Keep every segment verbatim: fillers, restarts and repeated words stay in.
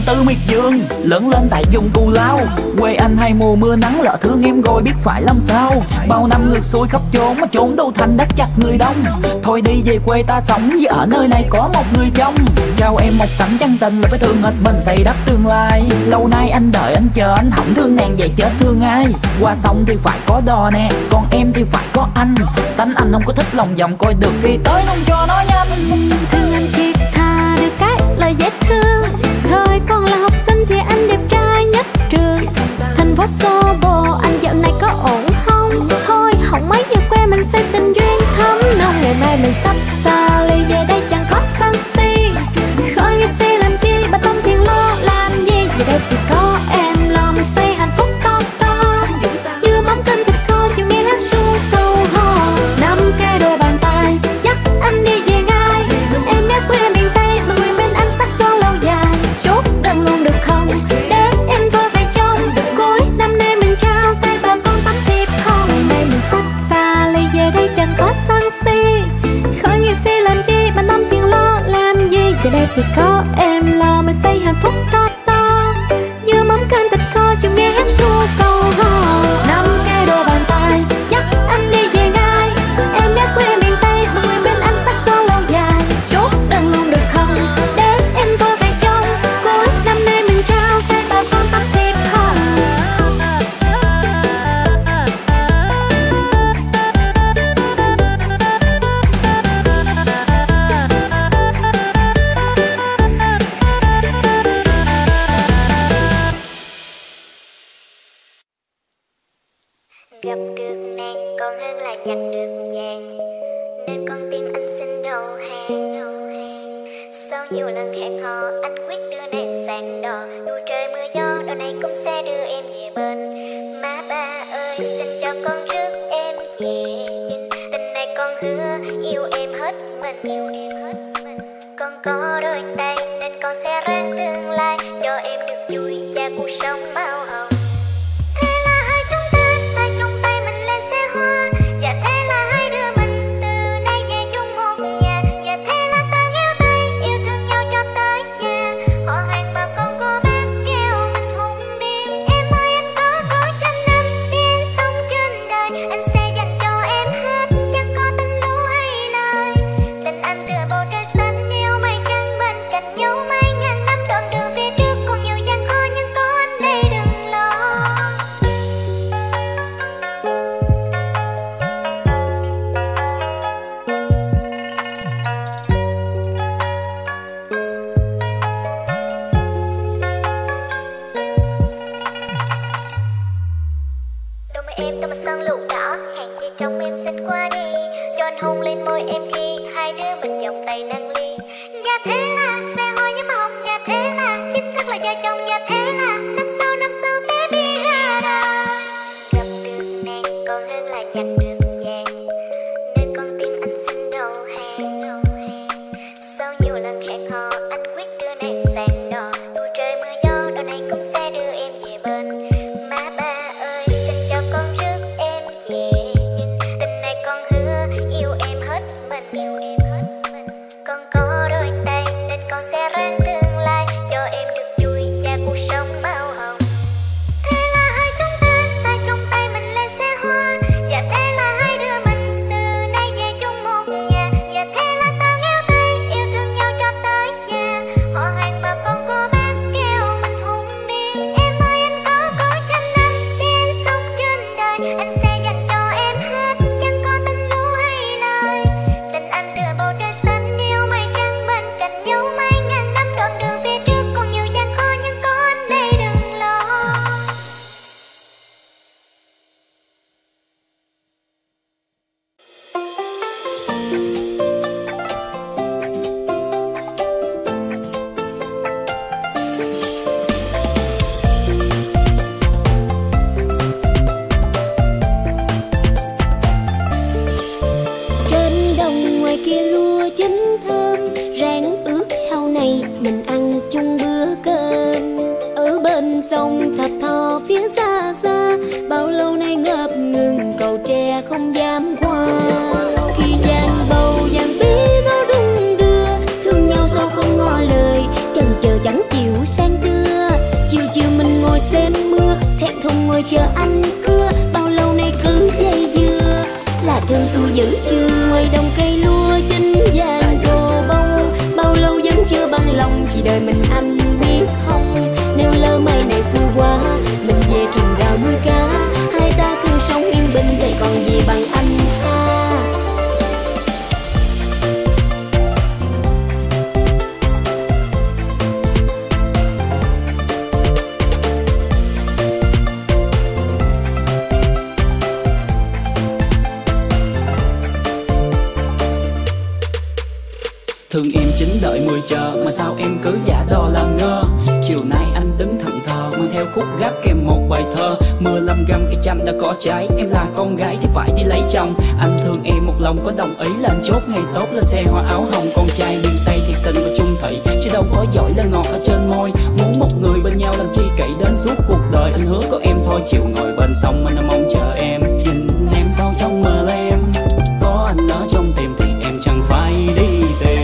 từ miệt vườn, lớn lên tại vùng Cù Lao. Quê anh hay mùa mưa nắng, lỡ thương em rồi biết phải làm sao. Bao năm ngược xuôi khắp chốn mà chốn đâu thành đất chặt người đông. Thôi đi về quê ta sống, vì ở nơi này có một người chồng. Trao em một tấm chân tình là phải thương hết mình xây đắp tương lai. Lâu nay anh đợi anh chờ, anh không thương nàng vậy chết thương ai. Qua sông thì phải có đò nè, còn em thì phải có anh. Tánh anh không có thích lòng vòng, coi được khi tới không cho nó nhanh. Thương anh thiệt thà được cái lời dễ thương. Thời còn là học sinh thì anh đẹp trai nhất trường. Thành phố xô bồ anh dạo này có ổn không? Thôi không mấy giờ quê mình xây tình duyên thắm nồng. Ngày mai mình sắp vali về đây chẳng có sân si. Khởi nghĩa si làm chi, bà tâm phiền lo làm gì. Về đây thì có em lo mình xây hạnh phúc to to. Như mắm canh thịt kho chiều nghe hát ru câu hò. Năm cái đôi bàn tay dắt anh đi về ngay. Em ghé quê miền Tây mà nguyện bên anh sắc son lâu dài. Chốt đơn luôn được không? Để em thôi về trong. Cuối năm nay mình trao tay bà con tắm thiệp không. Ngày nay mình xách vali về đây chẳng có sân si. Khởi nghĩa si làm chi mà năm phiền lo làm gì. Về đây thì có em lo mình xây hạnh phúc to to. Như mắm canh thịt kho chiều nghe hát ru câu hò. Năm cái đôi bàn tay dắt anh đi về ngay. Em ghé quê miền Tây mà nguyện bên anh sắc son lâu dài. Chốt đơn luôn được không? Để em thôi về trong. Cuối năm nay mình trao tay bà con tắm thiệp không. Gặp được nàng còn hơn là chặt được vàng, nên con tim anh xin đầu hàng. Sau nhiều lần hẹn hò anh quyết đưa nàng sang đò. Dù trời mưa gió đò này cũng sẽ đưa em về bên. Má ba ơi xin cho con rước em về dinh. Tình này con hứa yêu em hết mình, yêu em hết mình. Con có đôi tay nên con sẽ ráng tương lai cho em được vui và cuộc sống màu hồng. Sông thập thò phía xa xa, bao lâu nay ngập ngừng cầu tre không dám qua. Khi giang bầu giang bí nó đung đưa, thương nhau sao không ngỏ lời, chần chờ chẳng chịu sang tư. chờ anh cưa, bao lâu nay cứ dây dưa. Là thương tôi giữ chưa, ngoài đồng cây lúa chín vàng rô bông. Bao lâu vẫn chưa bằng lòng, chỉ đợi mình anh biết không. Nếu lỡ mai này xưa quá, mình về rừng rau nuôi cá. Hai ta cứ sống yên bình, vậy còn gì bằng anh ha. Thương em chính đợi mười chờ, mà sao em cứ giả đò làm ngơ. Chiều nay anh đứng thẫn thờ, mang theo khúc gáp kèm một bài thơ. Mưa lâm găm cây chăm đã có trái, em là con gái thì phải đi lấy chồng. Anh thương em một lòng có đồng ý là anh chốt ngày tốt là xe hoa áo hồng. Con trai miền Tây thì tình và chung thủy, chứ đâu có giỏi lên ngọt ở trên môi. Muốn một người bên nhau làm chi kỹ đến suốt cuộc đời. Anh hứa có em thôi, chiều ngồi bên sông anh mong chờ em. Nhìn em sâu trong mơ lem, có anh ở trong tim thì em chẳng phải đi tìm.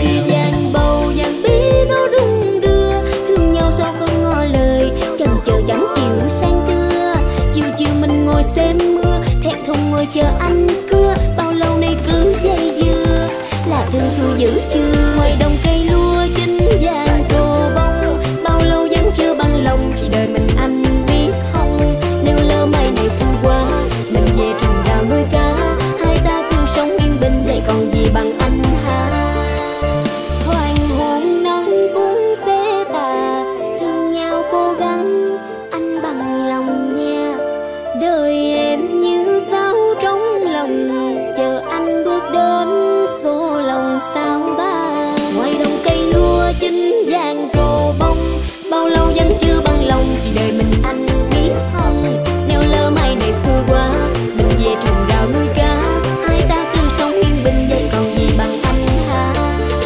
Chẳng chịu sang cưa, chiều chiều mình ngồi xem mưa, thẹn thùng ngồi chờ anh cưa. Bao lâu nay cứ dây dưa, là thương tôi giữ chưa, ngoài đồng cây lúa chín vàng rô bông. Bao lâu vẫn chưa bằng lòng, chỉ đợi mình anh biết không. Nếu lỡ mai này xưa quá, mình về rừng rau nuôi cá. Hai ta cứ sống yên bình, vậy còn gì bằng anh ha. Hoàng hôn nắng cũng sẽ tà, thương nhau cố gắng bằng lòng nha. Đời em như dao trong lòng, chờ anh bước đến số lòng sao ba. Ngoài đồng cây lúa chín vàng rô bông, bao lâu vẫn chưa bằng lòng, chỉ đợi mình anh biết không. Nếu lỡ mai này xưa quá, mình về rừng rau nuôi cá. Hai ta cứ sống yên bình, vậy còn gì bằng anh ha.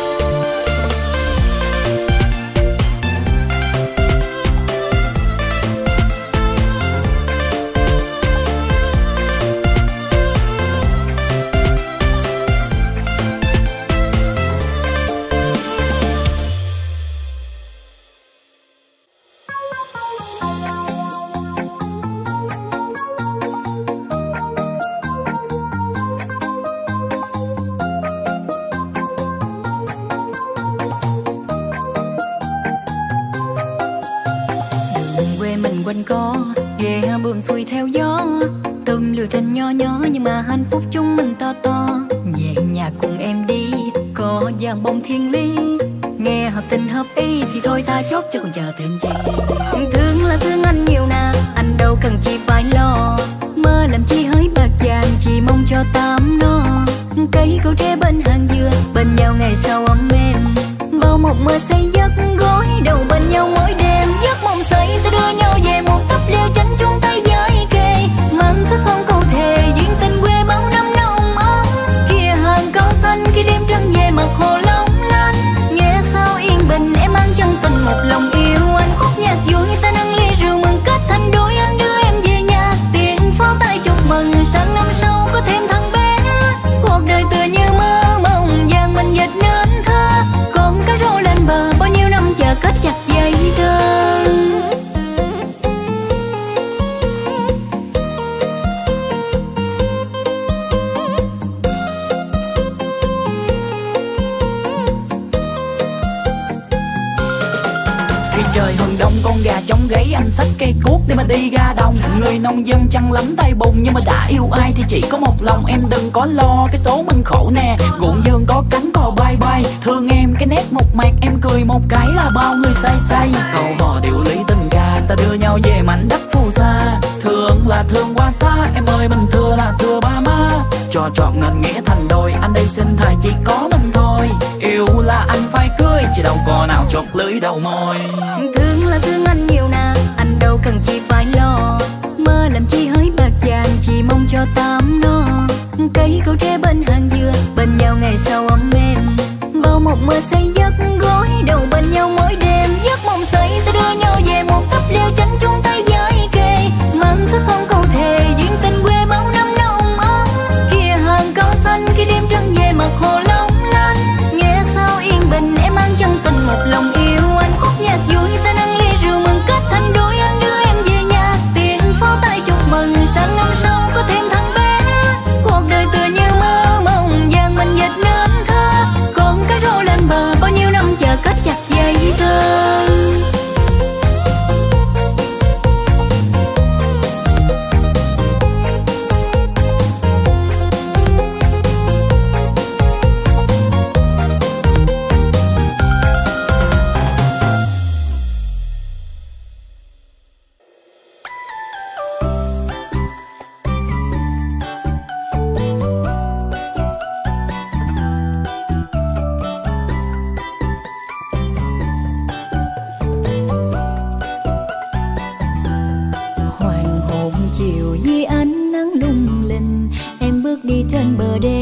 Quanh co ghé buồn xuôi theo gió, tôm lửa tranh nho nhỏ nhưng mà hạnh phúc chung mình to to. Về nhà cùng em đi, có vàng bông thiên lý, nghe hợp tình hợp ý thì thôi ta chốt chứ còn chờ thêm chi. Thương là thương anh nhiều nà, anh đâu cần chi phải lo. Mơ làm chi hỡi bạc vàng, chỉ mong cho tám no. Cây cầu tre bên hàng dừa, bên nhau ngày sau ấm êm. Bao một mơ say giấc gối đầu bên nhau mỗi đêm. Giấc mộng say ta đưa nhau về một tấp leo tránh chung tay với kề. Mang sắc son câu thề duyên tình quê bao năm nồng ấm. Kia hàng cao xanh khi đêm trăng về mặt hồ long lanh. Nghe sao yên bình em mang chân tình một lòng yêu anh. Khúc nhạc vui ta nâng ly rượu mừng kết thành đôi, anh đưa em về nhà. Tiếng pháo tay chúc mừng sang năm sau có thêm thằng bé. Cuộc đời tựa như mơ mộng vàng mình dệt nên thơ. Con cá rô lên bờ bao nhiêu năm chờ kết chặt dây thơ. Khi trời hừng đông con gà chống gáy, anh xách cây cuốc để mà đi ra đồng. Người nông dân chăn lắm tay bùn, nhưng mà đã yêu ai thì chỉ có một lòng. Em đừng có lo cái số mình khổ nè, ruộng vườn có cánh cò bay bay. Thương em cái nét một mạc, em cười một cái là bao người say say. Câu hò điệu lý tình ca, ta đưa nhau về mảnh đất phù sa. Thương là thương qua xa, em ơi mình thưa là thưa ba má. Cho trọn nên nghĩa thành đôi, anh đây xin thầy chỉ có mình thôi. Yêu là anh phải cưới, chứ đâu có nào chột lưỡi đầu môi. Thương là thương anh nhiều nà, anh đâu cần chi phải lo. Mơ làm chi hỡi bạc vàng, chỉ mong cho tám no. Cây cầu tre bên hàng dừa, bên nhau ngày sau ấm êm. Bao một mơ say giấc gối đầu bên nhau mỗi đêm. Giấc mộng say ta đưa nhau về một tấp leo tránh chung tay với kề. Mang sắc son câu thề duyên tình quê bao năm nồng ấm. Kia hàng cao xanh khi đêm trăng về mặt hồ long lanh. Nghe sao yên bình em mang chân tình một lòng yêu anh. Khúc nhạc vui ta nâng ly rượu mừng kết thành đôi, anh đưa em về nhà. Tiếng pháo tay chúc mừng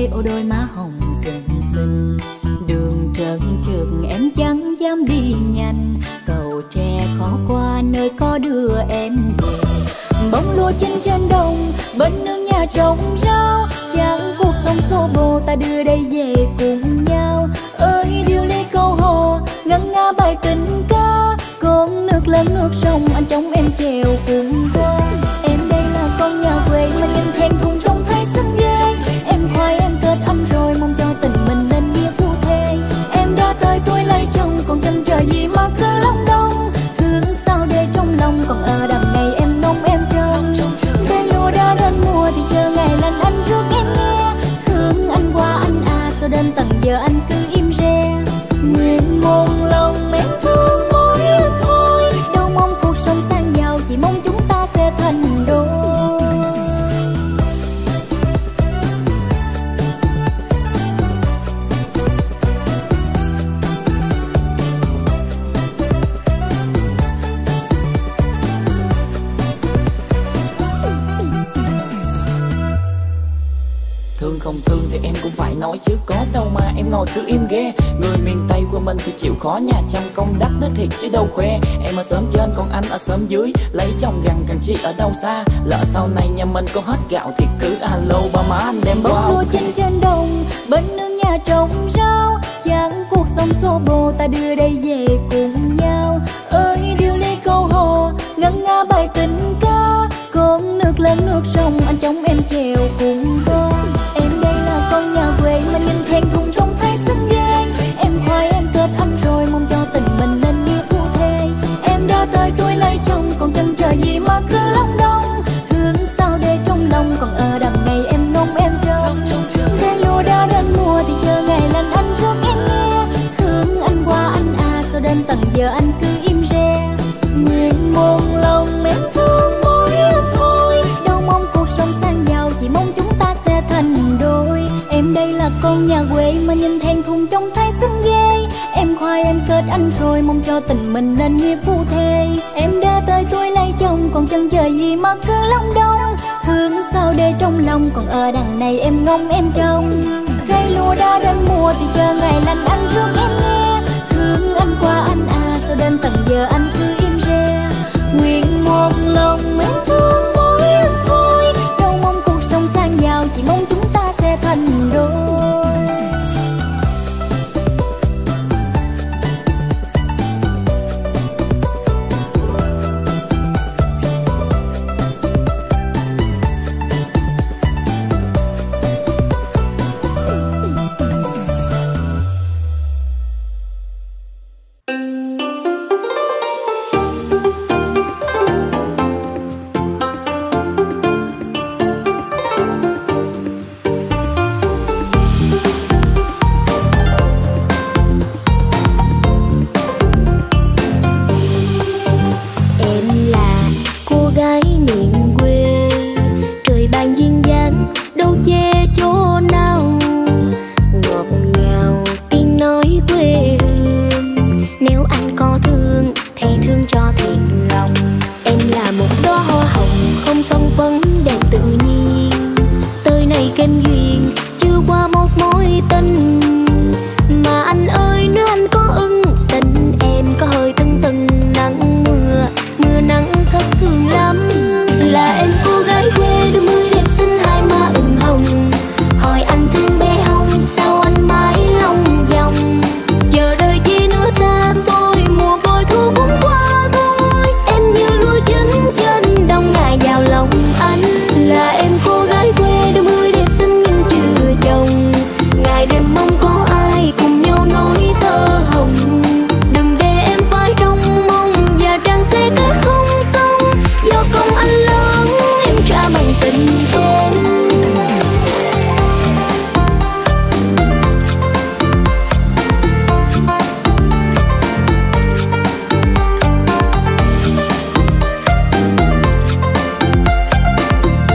quê, ô đôi má hồng xinh xinh. Đường trơn trượt em chẳng dám đi nhanh, cầu tre khó qua nơi có đưa em về. Bông lúa chín trên đồng, bên nương nhà trồng rau, chẳng cuộc sống xô bồ ta đưa đây về cùng nhau. Ơi điệu ly câu hò, ngân nga bài tình ca, con nước lên nước sông anh chống em chèo cùng qua. Em đây là con nhà quê mà nhìn thèn thùng trông thấy xinh ghê. Em khoai em kết anh rồi mong cho tình mình nên nghĩa phu thê. Em đã tới tuổi lấy chồng còn chân chờ gì mà cứ lòng đông, hướng sao để trong lòng còn ở đằng này em ngóng em trông. Cây lúa đã đến mùa thì chờ ngày lên anh rước em nghe, hướng anh qua anh à sao đến tận giờ anh cứ im re. Nguyện một lòng em thương mỗi anh thôi, đâu mong cuộc sống sang giàu, chỉ mong chúng ta sẽ thành đôi. Thương không thương thì em cũng phải nói chứ có đâu mà em ngồi cứ im ghê. Người miền Tây của mình thì chịu khó nhà chăm công đắc nó thiệt chứ đâu khoe. Em ở xóm trên còn anh ở xóm dưới, lấy chồng gần càng chi ở đâu xa. Lỡ sau này nhà mình có hết gạo thì cứ alo ba má anh đem qua. Bông lúa chín trên đồng, bên nương nhà trồng rau, chẳng cuộc sống xô bồ ta đưa đây về cùng nhau. Ơi điệu ly câu hò, ngân nga bài tình ca, con nước lên nước sông anh chống em chèo cùng qua. Em đây là con nhà quê mà nhìn thèn thùng trông thấy xinh ghê. Em khoai em kết anh rồi mong cho tình mình nên nghĩa phu thê. Em đã tới tuổi lấy chồng còn chân chờ gì mà cứ lòng đông, hướng sao để trong lòng còn ở đằng này em ngóng em trông. Cây lúa đã đến mùa thì chờ ngày lên anh rước em nghe, hướng anh qua anh à sao đến tận giờ anh cứ im re. Nguyện một lòng em thương mỗi anh thôi, đâu mong cuộc sống sang giàu, chỉ mong chúng ta sẽ thành đôi. Em đây là con nhà quê mà nhìn thèn thùng trông thấy xinh ghê. Em khoai em kết anh rồi mong cho tình mình nên nghĩa phu thê. Em đã tới tuổi lấy chồng còn chân chờ gì mà cứ lòng đông, hướng sao để trong lòng còn ở đằng này em ngóng em trông. Cây lúa đã đến mùa thì chờ ngày lành anh rước em nghe, hướng anh qua anh à sao đến tận giờ anh cứ im re. Nguyện một lòng em thương mỗi anh thôi, đâu mong cuộc sống sang giàu, chỉ mong chúng ta sẽ thành đôi.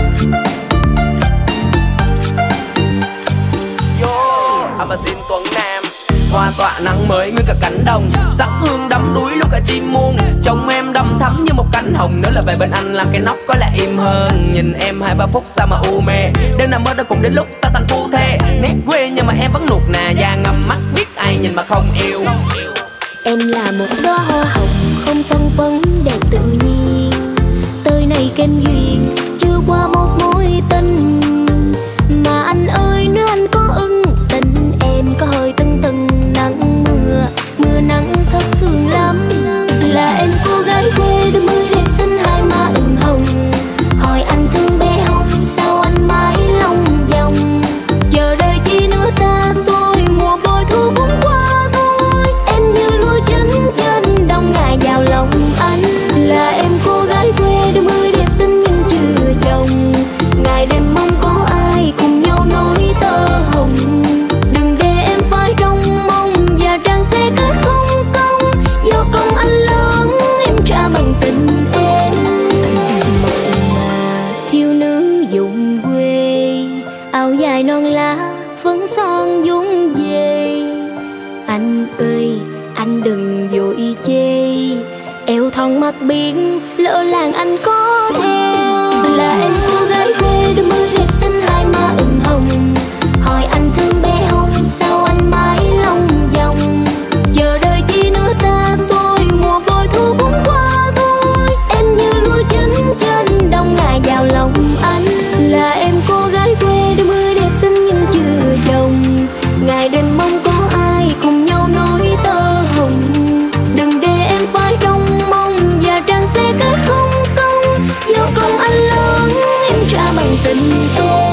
Anh mà xin Tuấn Nam hoa tỏa nắng mới nguyên cả cánh đồng, sắc hương đắm đuối lúc cả chim muông. Trông em đầm thắm như một cánh hồng, nếu là về bên anh làm cái nóc có lẽ im hơn. Nhìn em hai ba phút sao mà u mê, đêm nào mơ đâu cũng đến lúc ta thành phu thê. Nét quê nhưng mà em vẫn nuột nà da ngầm mắt, biết ai nhìn mà không yêu. Em là một đóa hoa hồng không son phấn đẹp tự nhiên, tới này kênh duyên chưa qua một mối tình. Mà anh ơi nếu anh có ưng tình em có hơi tưng tưng nắng mưa, mưa nắng thất thường lắm. Là em cô gái quê đôi mươi đẹp xinh hai má ửng hồng, hỏi anh thương bé không sao anh mãi lòng vòng. Chờ đợi chi nữa xa xôi mùa bội thu cũng qua thôi, em như lúa chín trên đông ngày vào lòng anh. Là em cô gái quê đôi mươi đẹp xinh nhưng chưa chồng, ngày đêm mong có ai cùng nhau nối tơ hồng. Đừng để em phải trông mong và trang xe cách không công, do công anh lớn em trả bằng tình em. Mộng mà thiếu nữ vùng quê, áo dài non lá phấn son vung về. Anh ơi anh đừng vội chê, eo thon mặt biển lỡ làng anh có theo. Là em cô gái quê đôi mươi đẹp xinh hai má ửng hồng, hỏi anh thương bé không sao anh mãi lòng vòng. Chờ đợi chi nữa xa xôi mùa bội thu cũng qua thôi, em như lúa chín trên đông ngày vào lòng anh. Là em cô gái quê đôi mươi đẹp xinh nhưng chưa chồng, ngày đêm mong có ai cùng nhau nối tơ hồng. Đừng để em phải trông mong và trang xe cách không công, do công anh lớn em trả bằng tình em.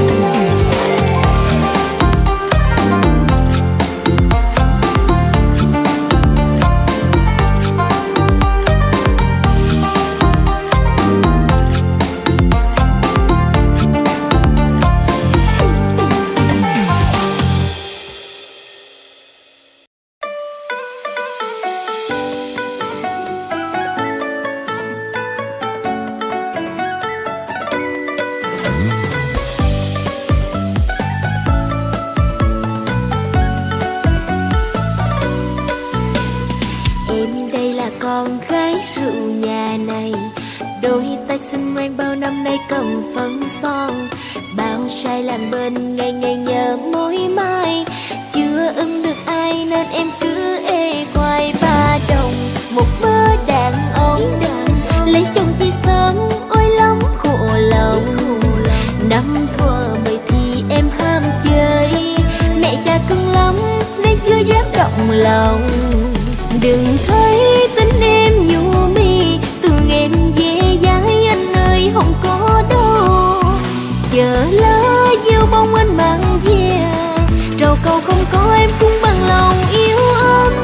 Em đây là con gái rượu nhà này, đôi tay xinh ngoan bao năm nay cầm phấn son. Bao trai làng bên ngày ngày nhớ mối mai, chưa ưng được ai nên em cứ ê khoai. Ba đồng một mơ đàn ông, lấy chồng chi sớm ôi lắm khổ lòng. Năm thuở mười thì em ham chơi, mẹ cha cưng lắm nên chưa dám động lòng. Đừng thấy tính em nhu mi, tưởng em dễ dãi anh ơi không có đâu. Chờ lá gieo bông anh mang về, trầu cầu không có em cũng bằng lòng yêu anh.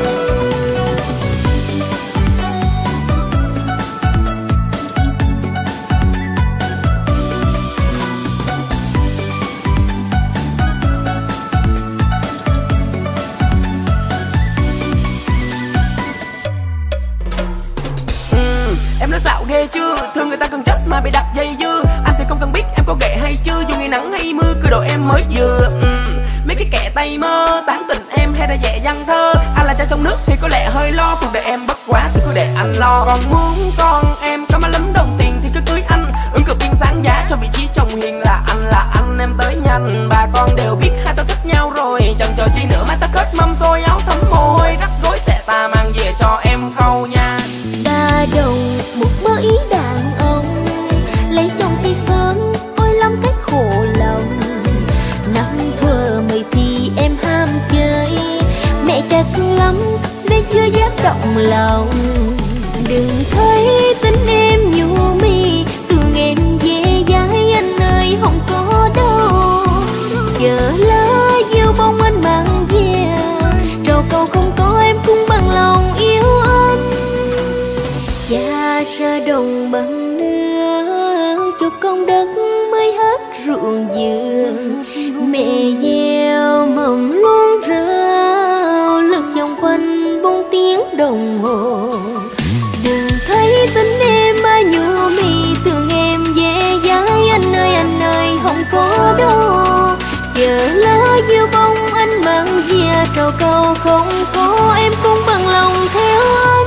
Em nói xạo ghê chưa, thương người ta cần chất mà bị đặt dây dưa. Anh thì không cần biết em có ghệ hay chưa, dù ngày nắng hay mưa cứ độ em mới vừa. uhm. Mấy cái kẻ tay mơ tán tình em hay đã dễ dăng thơ, anh là trai sông nước thì có lẽ hơi lo, cuộc đời em bất quá thì cứ để anh lo. Còn muốn con em có má lắm đồng tiền thì cứ cưới anh, ứng cử viên sáng giá cho vị trí chồng hiền. Là anh là anh em tới nhanh, bà con đều biết hai ta thích nhau rồi. Chần chờ chi nữa mai ta kết mâm xôi áo thấm mồ hôi, rắc rối sẽ ta mang về cho em khâu nha. Ba đồng một mơ ý đàn ông, lấy chồng thì sớm ôi lắm cách khổ lòng. Năm thuở mười thì em ham chơi, mẹ cha cưng lắm nên chưa dám động lòng. Đừng thấy tính em nhu mi, tưởng em dễ dãi anh ơi không có đâu. Chờ lá gieo bông anh mang về, trầu cầu không có em cũng bằng lòng yêu anh. Cha ra đồng bằng nước cho con đất mới hết ruộng vườn. Mẹ gieo mầm luôn rau, lượt vòng quanh bốn tiếng đồng hồ. Đừng thấy tính em ba nhu mi, tưởng em dễ dãi anh ơi anh ơi không có đâu. Chờ lá gieo bông anh mang về, giờ trầu cầu không có, em cũng bằng lòng theo anh.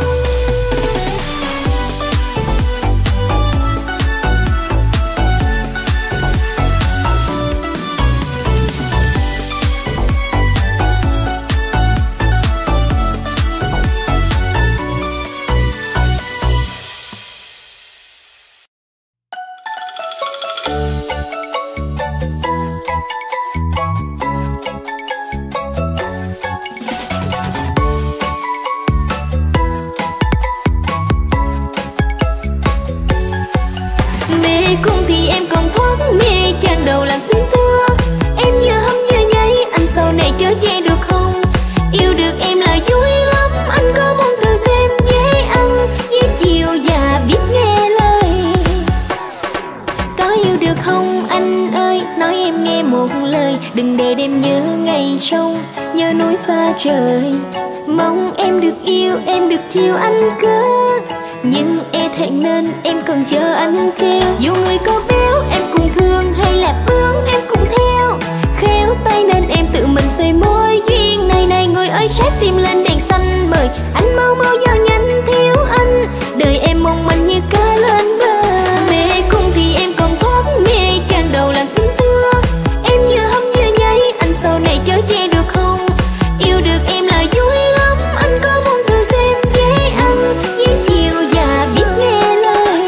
Đừng để đêm nhớ ngày sông, nhớ núi xa trời. Mong em được yêu, em được chiều anh cơ. Nhưng e thẹn nên em cần chờ anh kêu. Dù người có béo em cùng thương, hay là bướng em cùng theo. Khéo tay nên em tự mình xây mối duyên này này. Người ơi sát tim lên đèn xanh mời anh mau mau vào nhanh thiếu anh. Đời em mong manh như cá lên bờ. Mê cung thì em còn thoát mê chàng đầu làng xinh thưa. Em như hâm như nháy, anh sau này chớ che được không? Yêu được em là vui lắm, anh có muốn thử xem dễ ăn, dễ chiều và biết nghe lời.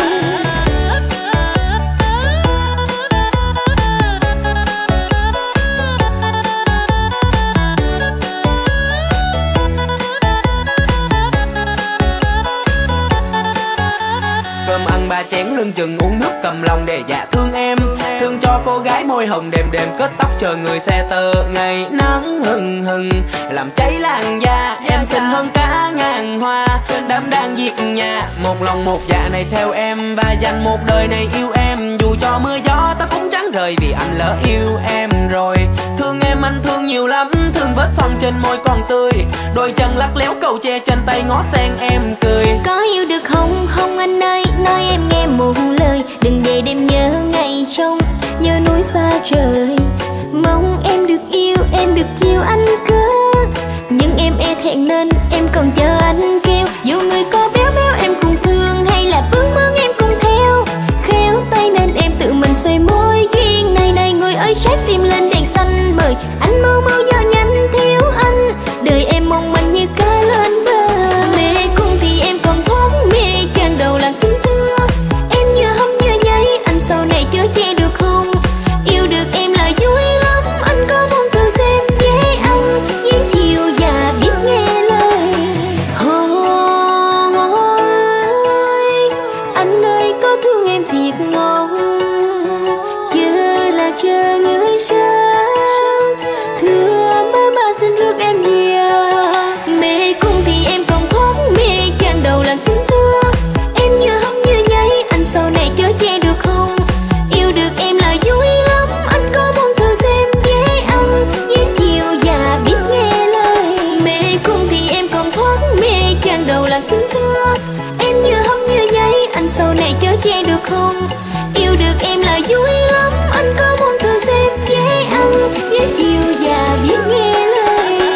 Cơm ăn ba chén lưng chừng uống nước cầm lòng để dạ thương em. Thương cho cô gái môi hồng đêm đêm kết tóc chờ người xe tơ. Ngày nắng hừng hừng làm cháy làn da, em xinh hơn cả ngàn hoa. Đám đang diệt nhà, một lòng một dạ này theo em. Và dành một đời này yêu em. Dù cho mưa gió ta cũng chẳng rời, vì anh lỡ yêu em rồi. Thương em anh thương nhiều lắm, thương vết son trên môi còn tươi. Đôi chân lắc léo cầu tre trên tay ngó sen em cười. Có yêu được không, không anh ơi, nói em nghe một lời. Đừng để đêm nhớ ngày sông, nhớ núi xa trời. Mong em được yêu, em được chiều anh cơ. Nhưng em e thẹn nên em còn chờ anh kêu. Dù người có béo béo em cùng thương, hay là bướng bướng em cùng theo. Khéo tay nên em tự mình xây mối duyên này này. Người ơi sát tim lên đèn xanh mời anh mau mau vào nhanh thiếu anh. Đời em mong manh như cá lên bờ. Mê cung thì em còn thoát mê chàng đầu làng xinh thưa. Em như hâm như nháy, anh sau này chớ che được không? Yêu được em là vui lắm, anh có muốn thử xem dễ ăn, dễ chiều và biết nghe lời. Ôi, anh ơi có thương em thiệt ngon, chờ là chờ người sang. Thưa má ba xin rước em về. Mê cung thì em còn thoát mê chàng đầu làng xinh thưa. Em như hâm như nháy, anh sau này chớ che được không? Yêu được em là vui lắm, anh có muốn thử xem dễ ăn, dễ chiều và biết nghe lời. Mê cung thì em còn thoát mê chàng đầu làng xinh thưa. Em như hâm như nháy, anh sau này chớ che được không? Yêu được em là vui lắm, anh có muốn thử xem dễ ăn, dễ chiều và biết nghe lời.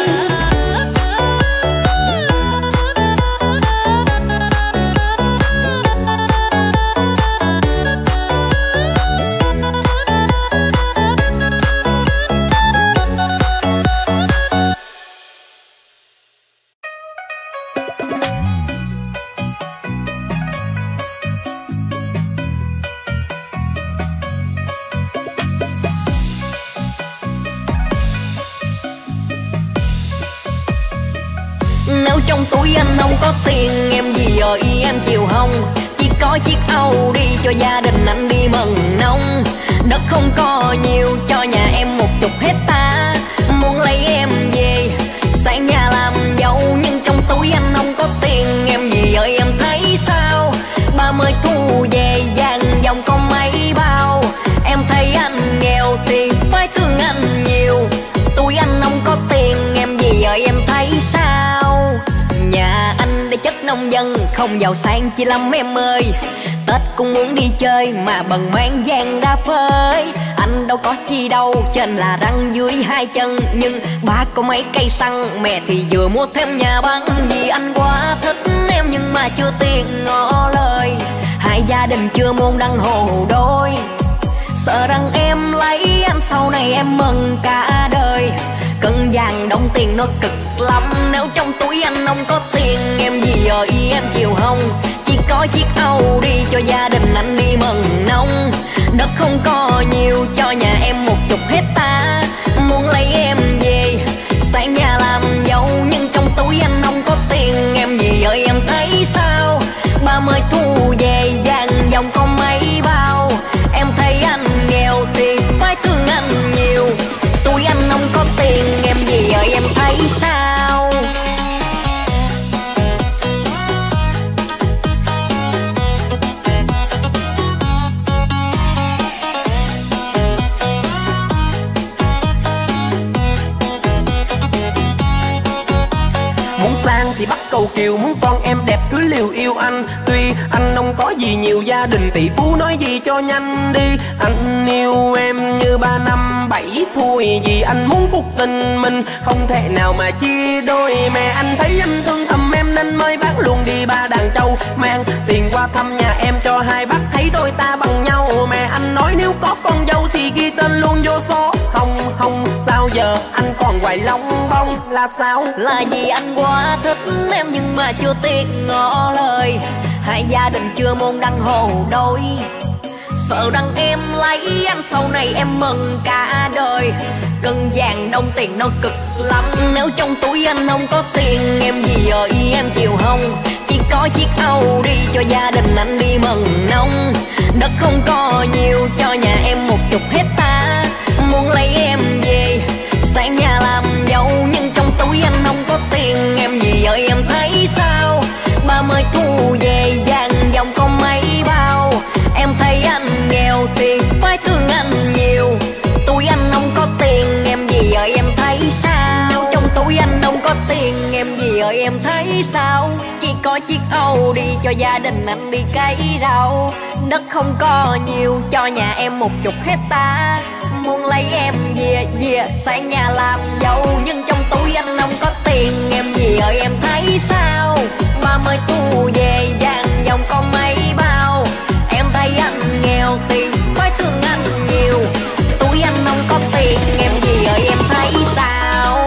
Nếu trong túi anh không có tiền, em gì ở ý em chịu không? Chỉ có chiếc Âu đi cho gia đình anh đi mần nông. Đất không có nhiều, cho nhà em một chục hecta. Muốn lấy em về, xây nhà làm dâu. Nhưng trong túi anh không có tiền, em gì ơi em thấy sao? Ba mươi thu về vàng dòng có mấy bao. Em thấy anh nghèo thì phải thương anh nhiều. Túi anh không có tiền, em gì ơi em thấy sao? Nhà anh để chất nông dân không giàu sang chi lắm em ơi. Tết cũng muốn đi chơi mà bần mang vàng đa phơi. Anh đâu có chi đâu, trên là răng dưới hai chân. Nhưng ba có mấy cây xăng, mẹ thì vừa mua thêm nhà băng. Vì anh quá thích em nhưng mà chưa tiền ngỏ lời. Hai gia đình chưa môn đăng hồ đôi. Sợ rằng em lấy anh sau này em mừng cả đời. Cân vàng đồng tiền nó cực lắm. Nếu trong túi anh không có tiền, em gì ở ý em chịu không? Chỉ có chiếc Audi cho gia đình anh đi mừng nông. Đất không có nhiều, cho nhà em một chục hecta. Muốn lấy em về xây nhà làm dâu. Nhưng trong túi anh không có tiền, em gì ơi em thấy sao? Ba mới thu về vàng dòng có mấy bao. Em thấy anh nghèo thì phải thương anh nhiều. Túi anh không có tiền, em gì ơi em thấy sao? Muốn sang thì bắt cầu kiều, muốn con em đẹp cứ liều yêu anh. Tuy anh không có gì nhiều, gia đình tỷ phú nói gì cho nhanh đi. Anh yêu em như ba năm bảy thôi. Vì anh muốn cuộc tình mình không thể nào mà chia đôi. Mẹ anh thấy anh thương thầm em nên mới bác luôn đi ba đàn châu. Mang tiền qua thăm nhà em cho hai bác thấy đôi ta bằng nhau. Mẹ anh nói nếu có con dâu thì ghi tên luôn vô số. Không không sao giờ anh còn hoài long bông là sao? Là vì anh quá thích em nhưng mà chưa tiền ngỏ lời. Hai gia đình chưa môn đăng hồ đôi. Sợ rằng em lấy anh sau này em mừng cả đời. Cân vàng đồng tiền nó cực lắm. Nếu trong túi anh không có tiền, em gì ở ý em chịu không? Chỉ có chiếc Audi cho gia đình anh đi mừng nông. Đất không có nhiều, cho nhà em một chục hecta. Muốn lấy em về xây nhà làm dâu. Nhưng trong túi anh không có tiền, em gì ơi em thấy sao? Ba mới thu về vàng dòng có mấy bao. Em thấy anh nghèo thì phải thương anh nhiều. Túi anh không có tiền, em gì ơi em thấy sao? Nếu trong túi anh không có tiền, em gì ơi em thấy sao? Chỉ có chiếc Audi cho gia đình anh đi cấy rau. Đất không có nhiều, cho nhà em một chục hecta. Muốn lấy em về về xây nhà làm dâu. Nhưng trong túi anh không có tiền, em gì ơi em thấy sao? Ba mới thu về vàng dòng có mấy bao. Em thấy anh nghèo thì phải thương anh nhiều. Túi anh không có tiền, em gì ơi em thấy sao?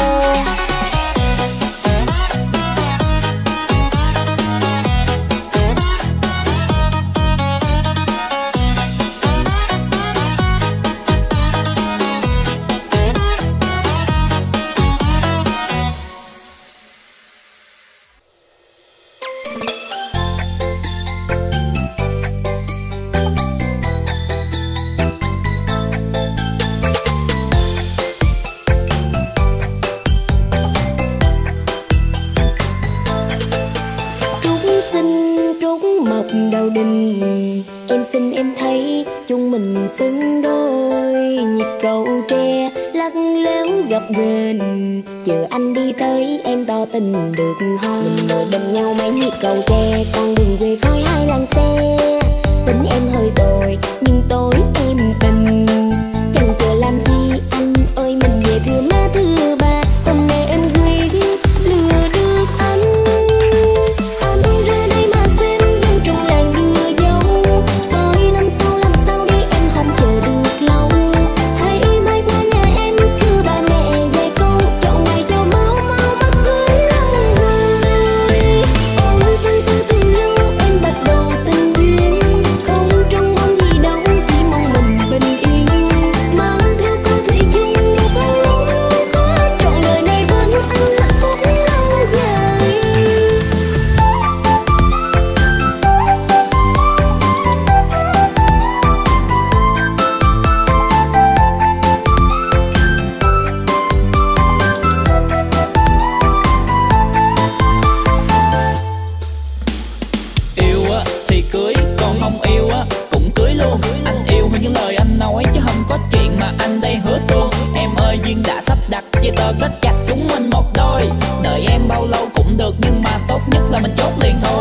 đầu đình. Em xin em thấy chúng mình xứng đôi, nhịp cầu tre lắc léo gặp ghềnh. Chờ anh đi tới em tỏ tình được không? Mình ngồi bên nhau mấy nhịp cầu tre, con đường quê khói hai làn xe. Tính em hơi tồi nhưng tối em tình, chẳng chờ làm chi anh ơi mình về thưa má thưa ba. Hôm nay em quyết lừa được anh. Anh ra đây mà xem dân trong làng đưa dấu. Tới năm sau làm sao đi em không chờ được lâu. Hãy bay qua nhà em thưa ba mẹ về câu, chọn ngày cho máu máu mắt cưới lòng hoài. Ôi từ từ từ lâu em bắt đầu tình duyên, không trông mong gì đâu chỉ mong mình bình yên. Mang theo câu thủy chung một lần luôn luôn có anh, trọn đời này bên anh hạnh phúc lâu dài. Yêu á thì cưới, còn không yêu á cũng cưới luôn. Anh yêu hơn những lời anh nói, chứ không có chuyện mà anh đây hứa xuông. Em ơi duyên đã sắp đặt, chia tờ kết chặt chúng mình một đôi. Đợi em bao lâu cũng được nhưng mà tốt nhất là mình chốt liền thôi.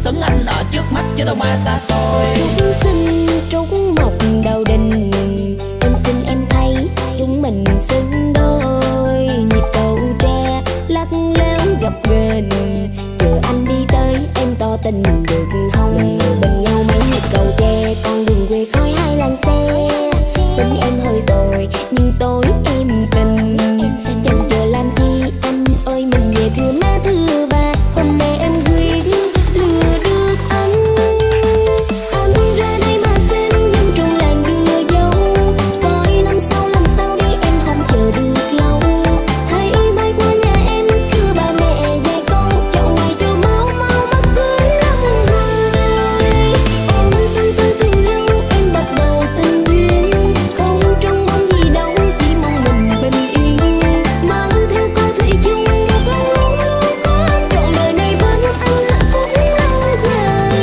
xứng anh ở trước mắt chứ đâu mà xa xôi. Chúng sinh trúc mộc đầu đình, em xin em thấy chúng mình xứng đôi. Nhịp cầu tre lắc léo gập ghềnh, chờ anh đi tới em tỏ tình được không? Bên nhau mấy nhịp cầu tre, con đường quê khói hai làn xe. Tính em hơi tồi nhưng tối em tình, chẳng chờ làm chi anh ơi mình về thưa má thưa ba. Hôm nay em quyết lừa được anh, anh ra đây mà xem dân trong làng đưa dấu. Coi năm sau lần sau đi em không chờ được lâu. Hãy bay qua nhà em thưa ba mẹ dạy con, chọn ngày cho máu mau mắt cưới lắm rồi. Ôm tâm tư tình yêu em bắt đầu tình duyên, không trông mong gì đâu chỉ mong mình bình yên. Mang theo câu thủy chung một lòng luôn luôn có anh, trọn đời này vẫn anh hạnh phúc lâu dài.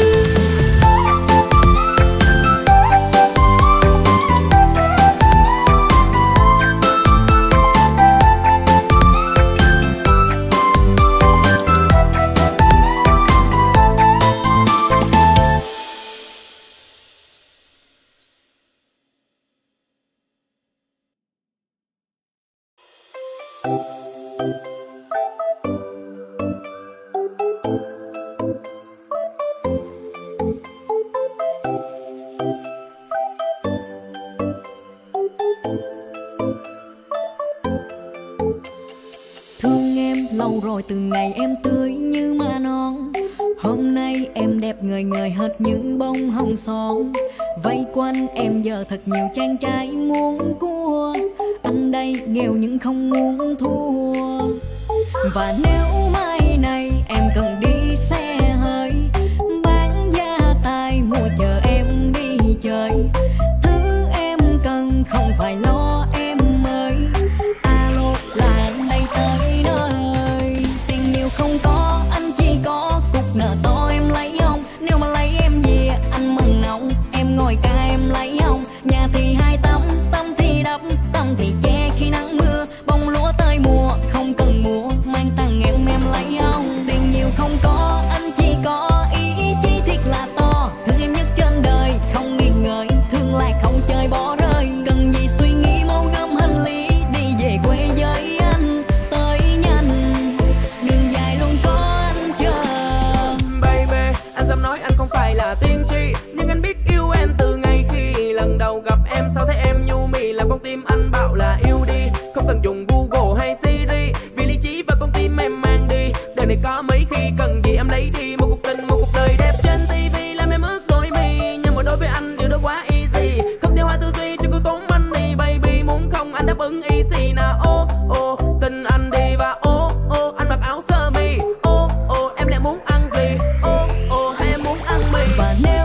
Thương em lâu rồi từ ngày em tươi như ma non, hôm nay em đẹp ngời ngời hết những bông hồng son. Vây quanh em giờ thật nhiều chàng trai muốn cua, anh đây nghèo nhưng không muốn thua. Và nếu mai này em cần đi xe hơi, bán gia tài mua chờ em đi chơi. Thứ em cần không phải lo em ơi, alo là anh đây tới nơi. Tiền nhiều không có, anh chỉ có cục nợ to em lấy không? Nếu mà lấy em về anh mừng nồng, em ngồi ca em lấy không? Nhà thì hai tấm, tâm thì đắp, tâm thì che khi nắng mưa. Bông lúa tới mùa không cần mua, mang tặng em em lấy không? Tiền nhiều không có, anh chỉ có ý chí thiệt là to. Thương em nhất trên đời không nghi ngờ, thương là không chơi bỏ rơi. Cần gì suy nghĩ mau gom hành lý đi về quê với anh. Tới nhanh đường dài luôn có anh chờ. Baby, anh dám nói anh không phải là tiên tri, nhưng anh biết yêu em từ ngày khi lần đầu gặp em. Sao thấy em nhu mì làm con tim anh bảo là yêu đi, không cần dùng Google hay Siri, vì lý trí và con tim em mang đi. Đời này có mấy khi cần gì em lấy đi, một cuộc tình một cuộc đời đẹp trên tivi làm em ướt đôi mi. Nhưng mà đối với anh điều đó quá easy, không theo hoa tư duy cho cô tốn money. Baby muốn không anh đáp ứng easy nào. Ô ô tình anh đi và ô ô anh mặc áo sơ mi. Ô ô em lại muốn ăn gì? Ô ô hay em muốn ăn mì? Và nếu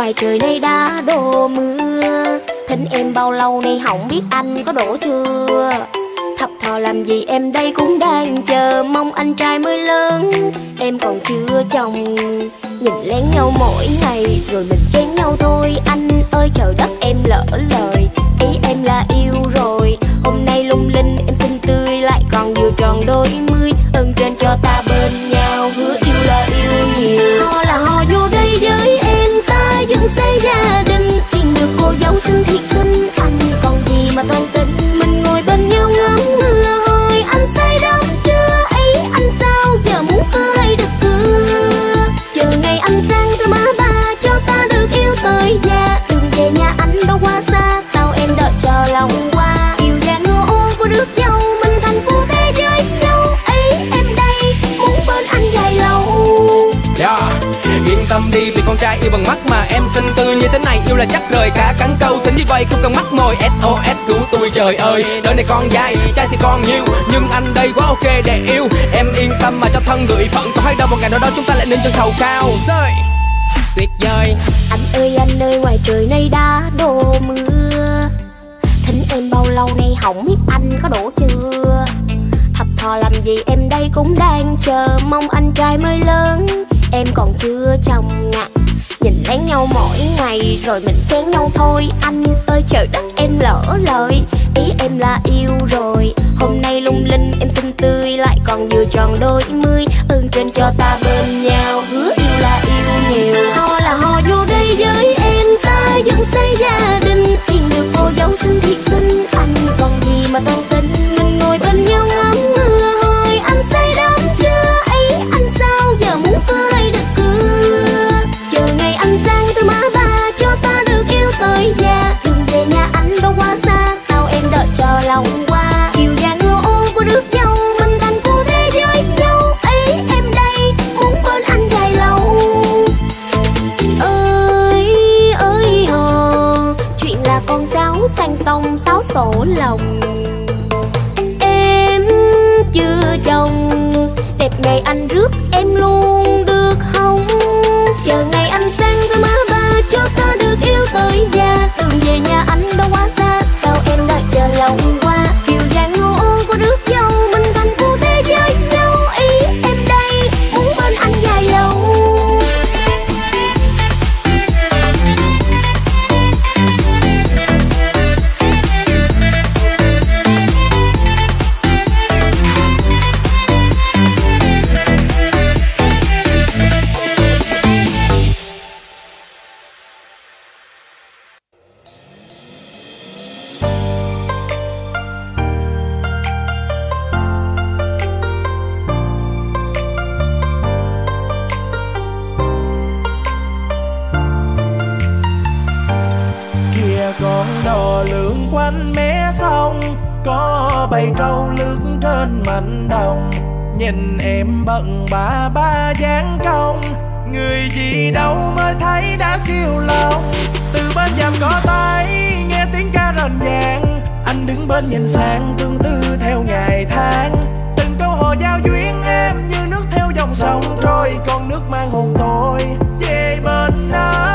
ngoài trời nay đã đổ mưa. Thỉnh em bao lâu nay không biết anh có đổ chưa. Thập thò làm gì em đây cũng đang chờ mong anh trai mới lớn. Em còn chưa chồng, nhìn lén nhau mỗi ngày rồi mình chén nhau thôi. Anh ơi trời đất em lỡ lời, ý em là yêu rồi. Hôm nay lung linh em xinh tươi lại còn vừa tròn đôi mươi. Ơn trên cho ta bên nhau, hứa yêu là yêu nhiều. Ho là ho vô đây với em, ta vẫn xây gia đình. Tìm được cô dâu xinh thiệt xinh, anh còn gì mà toan tính. Mình ngồi bên nhau ngắm mưa hồi, anh say đắm chưa ấy. Anh sao giờ muốn cơ hay được cưa. Chờ ngày anh sang tới má ba cho ta được yêu tới già. Đường về nhà anh đâu quá xa, sao em đợi chờ lòng qua. Yêu già ngô ô của đứa dâu, mình thành phu thế giới nhau ấy. Em đây muốn bên anh dài lâu. Yeah. Yên tâm đi vì con trai yêu bằng mắt mà em xinh tươi như thế này. Yêu là chắc rời cả cắn câu, tính như vậy không cần mắc mồi. ét o ét cứu tôi trời ơi, đời này con dài trai thì con nhiều, nhưng anh đây quá ok để yêu. Em yên tâm mà cho thân gửi phận, có hay đâu một ngày nào đó chúng ta lại nên chân sầu cao. Rơi tuyệt vời. Anh ơi anh ơi ngoài trời nay đã đổ mưa. Thỉnh em bao lâu nay không biết anh có đổ chưa. Thập thò làm gì em đây cũng đang chờ mong anh trai mới lớn. Em còn chưa chồng ngặt, nhìn lén nhau mỗi ngày rồi mình chén nhau thôi. Anh ơi trời đất em lỡ lời, ý em là yêu rồi. Hôm nay lung linh em xinh tươi lại còn vừa tròn đôi mươi. Ơn trên cho ta bên nhau, hứa yêu là yêu nhiều. Ho là ho vô đây với em, ta vẫn xây gia đình. Tìm được cô dâu xinh thiệt xinh, anh còn gì mà toan tính. Mình ngồi bên nhau ngắm mưa hồi, anh say đắm chưa ấy. Anh sao giờ muốn cơ hay được cưa. Chờ ngày anh sang tới má ba cho ta được yêu tới già. Đường về nhà anh đâu quá xa, sao em đợi chờ lòng qua. Kiều già ngô ô của đứa dâu, mình thành phu thế giới nhau ấy. Em đây muốn bên anh dài lâu. Ơi ơi hồ, chuyện là con cháu sang sông sáo sổ lòng. Em chưa chồng, đẹp ngày anh rước em luôn được không. Chờ ngày anh sang tới má ba cho ta được yêu tới già. Đường về nhà anh đâu quá xa, sao em đợi chờ lòng qua. Kiều già ngô ô của đứa dâu, mình thành phu thế giới nhau ý. Em đây muốn bên anh dài lâu. Con đò lượn quanh mé sông, có bầy trâu lướt trên mảnh đồng. Nhìn em bận bà ba dáng công, người gì đâu mới thấy đã siêu lòng. Từ bên dầm có tay nghe tiếng ca rền vang, anh đứng bên nhìn sang tương tư theo ngày tháng. Từng câu hò giao duyên em như nước theo dòng sông trôi, con nước mang hồn tôi về bên nơi.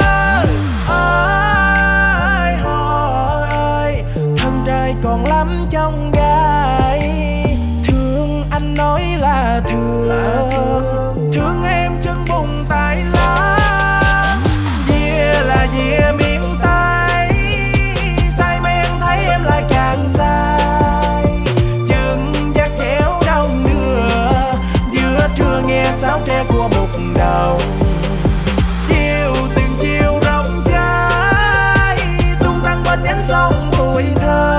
Còn lắm trong gai, thương anh nói là thương, thương em chân bùng tay lá. Dìa là dìa miền Tây, say men thấy em lại càng say. Chừng dắt chéo đông đưa, giữa trưa nghe sáo tre của một đầu. Chiều từng chiều rộng trái, tung tăng bên nhánh sông tuổi thơ.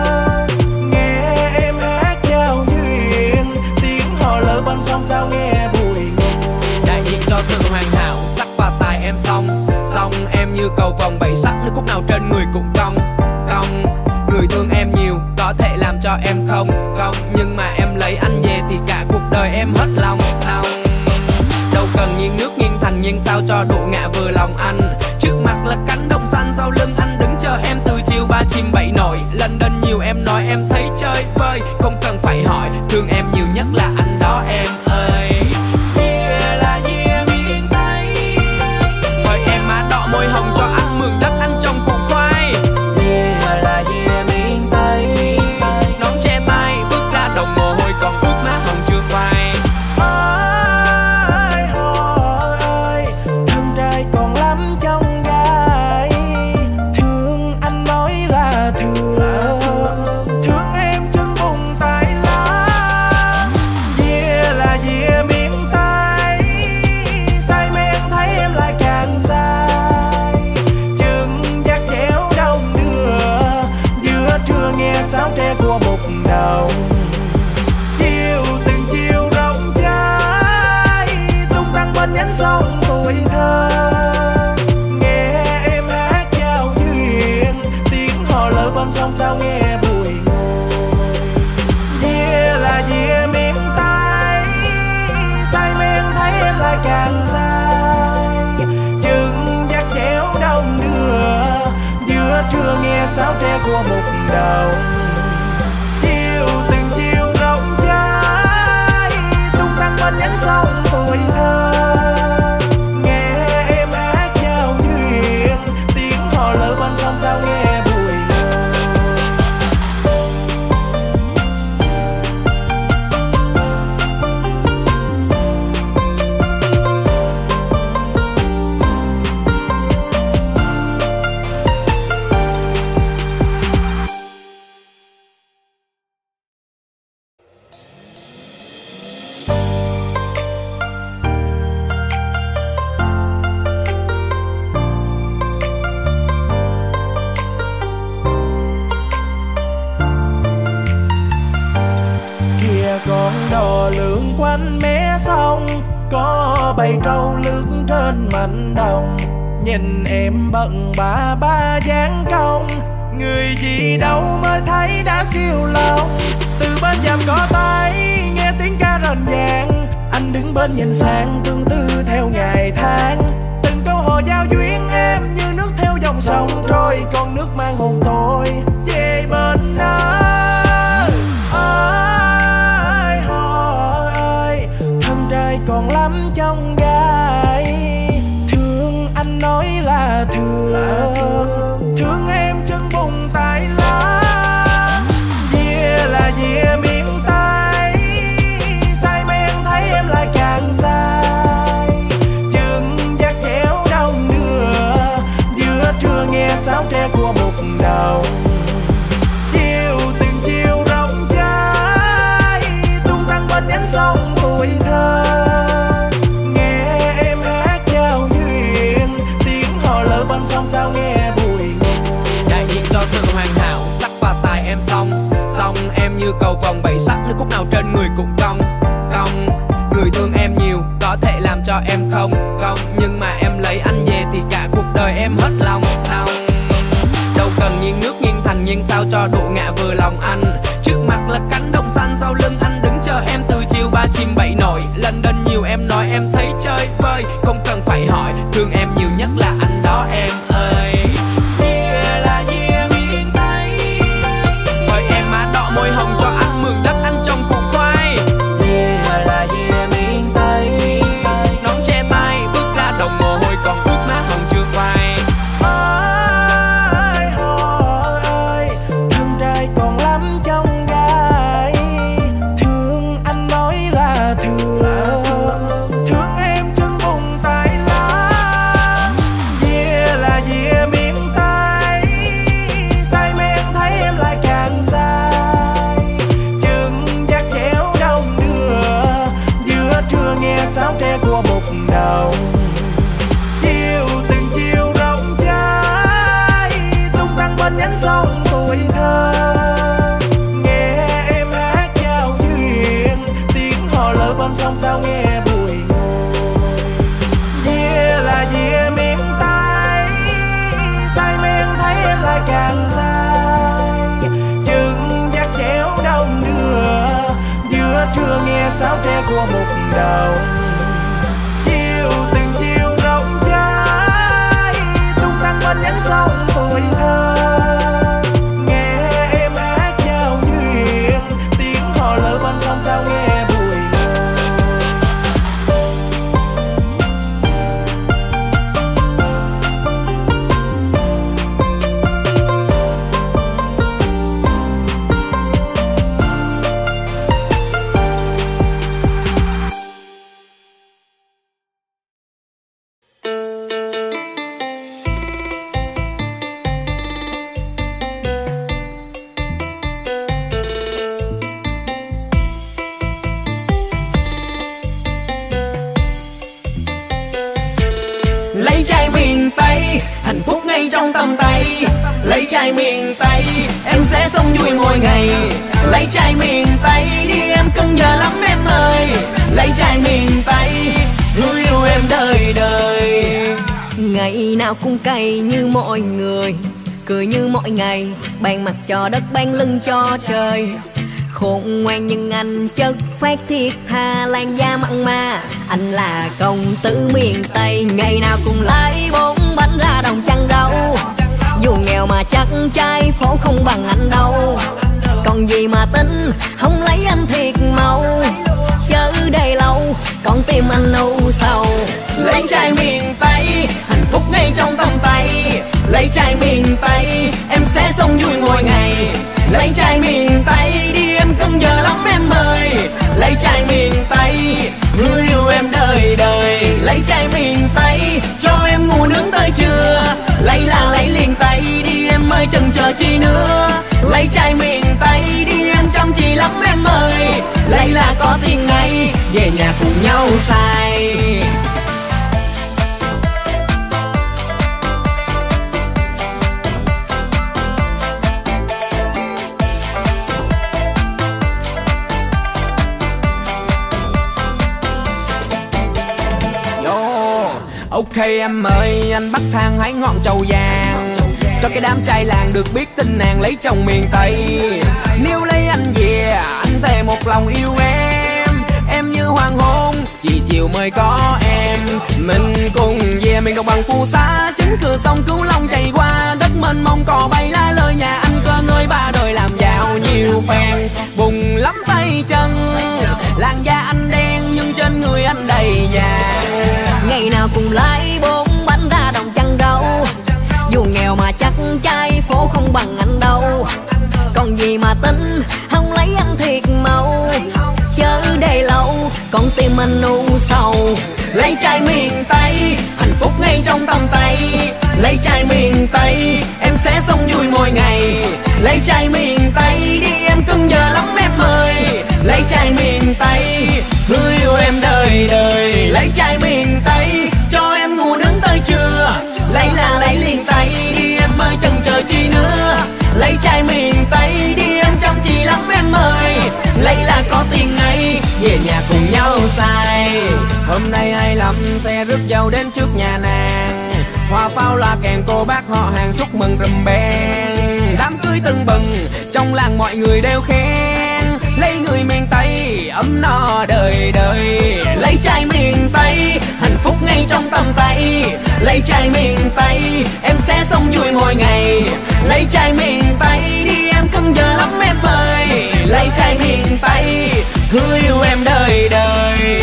Song sao nghe bùi ngùi, đại diện cho sự hoàn hảo, sắc và tài em song song. Em như cầu vòng bảy sắc, nước khúc nào trên người cũng cong cong. Người thương em nhiều có thể làm cho em không cong, nhưng mà em lấy anh về thì cả cuộc đời em hết lòng lòng. Đâu cần nghiêng nước nghiêng thành, nhưng sao cho độ ngạ vừa lòng anh. Trước mặt là cánh đồng xanh, sau lưng anh đứng chờ em từ chiều ba chim bảy nổi. Lần đân nhiều em nói em thấy chơi vơi, không cần phải hỏi, thương em nhiều nhất là anh đó em ơi. Dìa là dìa miền Tây, thời em má đỏ môi bên sông sao nghe bùi ngùi. Dìa là dìa miền Tây, say men thấy em lại càng say. Chừng dắt chéo đông đưa, giữa trưa nghe sáo tre của một đầu. Chiều từng chiều rộng trái, tung tăng bên nhánh sông tuổi thơ. Nghe em hát giao duyên, tiếng hò lỡ bên sông sao nghe bùi ngùi. Con đò lượn quanh mé sông, có bầy trâu lướt trên mảnh đồng. Nhìn em bận bà ba dáng cong, người gì đâu mới thấy đã siêu lòng. Từ bên dầm có tay nghe tiếng ca rền vang, anh đứng bên nhìn sang tương tư theo ngày tháng. Từng câu hò giao duyên em như nước theo dòng sông trôi, còn nước mang hồn tôi về bên đó. Còn lắm trong gai, thương anh nói là thương, thương em chân bùng tại lá. Dìa là dìa miền Tây, say men thấy em lại càng say. Chừng dắt chéo đông đưa, giữa trưa nghe sáo tre của một đầu. Chiều từng chiều rộng trái, tung tăng bên nhánh sông tuổi thơ. Sông sao nghe bùi ngùi. Đại diện cho sự hoàn hảo, sắc và tài em xong. Xong em như cầu vòng bảy sắc, nước khúc nào trên người cũng cong. Cong, người thương em nhiều, có thể làm cho em không cong. Nhưng mà em lấy anh về thì cả cuộc đời em hết lòng lòng. Đâu cần nghiêng nước nghiêng thành, nhưng sao cho đủ ngã vừa lòng anh. Trước mặt là cánh đồng xanh, sau lưng anh đứng chờ em từ chiều ba chim bảy nổi. Lần đên nhiều em nói em thấy chơi vơi, không cần phải hỏi, thương em nhiều nhất là anh đó em ơi. Dìa là dìa miền Tây, mời em má đỏ môi hồng cho anh mượn đất anh trong củ khoai. Dìa là dìa miền Tây, nón che tay bước ra đồng mồ hôi còn ướt má hồng chưa phai. Ôi hồi ơi, thân trai còn lắm trong gai, thương anh nói là thương, thương em chân bùng tại lá. Dìa là dìa miền Tây, say men thấy em lại càng say. Chừng dắt chéo đông đưa, giữa trưa nghe sáo tre của một đầu. Chiều từng chiều rộng trái, tung tăng bên nhánh sông tuổi thơ. Nghe em hát giao duyên, tiếng hò lỡ bên sông sao nghe bùi ngùi. Dìa là dìa miền Tây, say men thấy em lại càng say. Chừng dắt chéo đông đưa, giữa trưa nghe sáo tre của một đầu. Chiều từng chiều rộng trái, tung tăng bên nhánh sông tuổi thơ. Nghe em hát giao duyên, tiếng hò lỡ bên sông sao nghe bùi ngùi. Lấy trai miền Tây, hạnh phúc ngay trong tầm tay. Lấy trai miền Tây, em sẽ sống vui mỗi ngày. Lấy trai miền Tây đi em cần giờ lắm em ơi. Lấy trai miền Tây, người yêu em đời đời. Ngày nào cũng cay như mọi người, cười như mỗi ngày, ban mặt cho đất ban lưng cho trời. Khôn ngoan nhưng anh chất phát thiết tha, làn da mặn mà anh là công tử miền Tây. Ngày nào cũng lấy bốn bánh ra đồng chăn rau, dù nghèo mà chắc trai phố không bằng anh đâu. Còn gì mà tính không lấy anh thiệt màu, chớ đây lâu con tim anh u sầu. Lấy trai miền Tây, hạnh phúc ngay trong tầm tay. Lấy trai miền Tây, em sẽ sống vui mỗi ngày. Lấy trai miền Tây, đi em cưng giờ lắm em ơi. Lấy trai miền Tây, người yêu em đời đời. Lấy trai miền Tây, cho em ngủ nướng tới trưa. Lấy là lấy liền tay, đi em ơi chần chờ chi nữa. Lấy trai miền Tây, đi em chăm chỉ lắm em ơi. Lấy là có tiền ngay, về nhà cùng nhau xài. Ok em ơi, anh bắt thang hái ngọn trầu vàng, cho cái đám trai làng được biết tin nàng lấy chồng miền Tây. Nếu lấy anh về, anh thề một lòng yêu em. Em như hoàng hôn, chỉ chiều mới có em. Mình cùng về miền đồng bằng phù sa, chính cửa sông Cửu Long chảy qua. Đất mênh mông cò bay lá lời nhà anh cơ ngơi ba đời làm giàu nhiều phen. Bùng lắm tay chân, làn da anh đen nhưng trên người anh đầy vàng. Ngày nào cùng lấy bốn bánh ra đồng chăn rau, dù nghèo mà chắc trai phố không bằng anh đâu. Còn gì mà tính không lấy anh thiệt màu, chớ đây lâu con tim anh u sầu. Lấy trai miền Tây, hạnh phúc ngay trong tầm tay. Lấy trai miền Tây, em sẽ sống vui mỗi ngày. Lấy trai miền Tây, đi em cưng giờ lắm em ơi. Lấy trai miền Tây, người yêu em đời đời. Lấy trai miền Tây, cho em ngủ nướng tới trưa. Lấy là lấy liền tay, đi em ơi chần chờ chi nữa. Lấy trai miền Tây, đi em chăm chỉ lắm em ơi. Lấy là có tiền ngay, về nhà cùng nhau xài. Hôm nay ai lắm xe rước dâu đến trước nhà nàng, hoa pháo la kèn cô bác họ hàng chúc mừng rùm beng. Đám cưới tưng bừng, trong làng mọi người đều khen. Lấy người miền Tây, ấm no đời đời. Lấy trai miền Tây, hạnh phúc ngay trong tầm tay. Lấy trai miền Tây, em sẽ sống vui mỗi ngày. Lấy trai miền Tây, đi em cưng giờ lắm em ơi. Lấy trai miền Tây, người yêu em đời đời.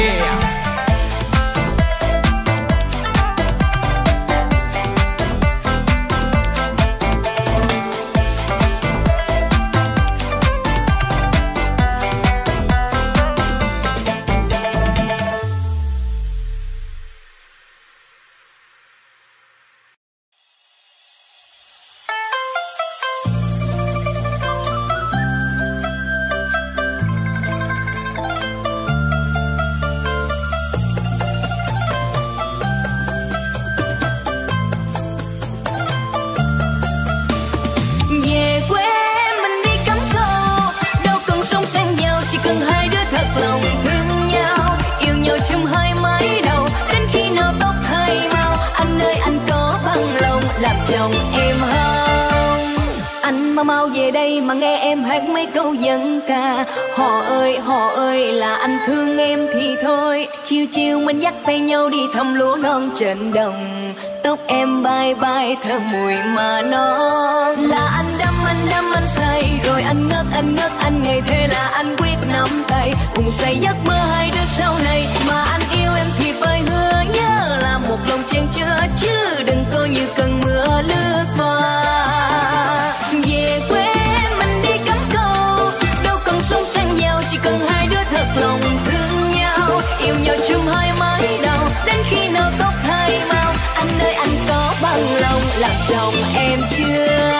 Mau về đây mà nghe em hát mấy câu dân ca. Họ ơi, họ ơi, là anh thương em thì thôi. Chiều chiều mình dắt tay nhau đi thăm lúa non trên đồng. Tóc em bay bay thơm mùi mà non. Là anh đắm, anh đắm, anh say. Rồi anh ngất, anh ngất, anh ngày thế là anh quyết nắm tay. Cùng say giấc mơ hai đứa sau này. Mà anh yêu em thì phải hứa nhớ là một lòng chen chứa. Chứ đừng coi như cơn mưa lướt qua. Về quê mình đi cắm câu, đâu cần sống sang nhau, chỉ cần hai đứa thật lòng thương nhau. Yêu nhau chung hai mái đầu, đến khi nào tóc hai màu. Anh ơi anh có bằng lòng làm chồng em chưa?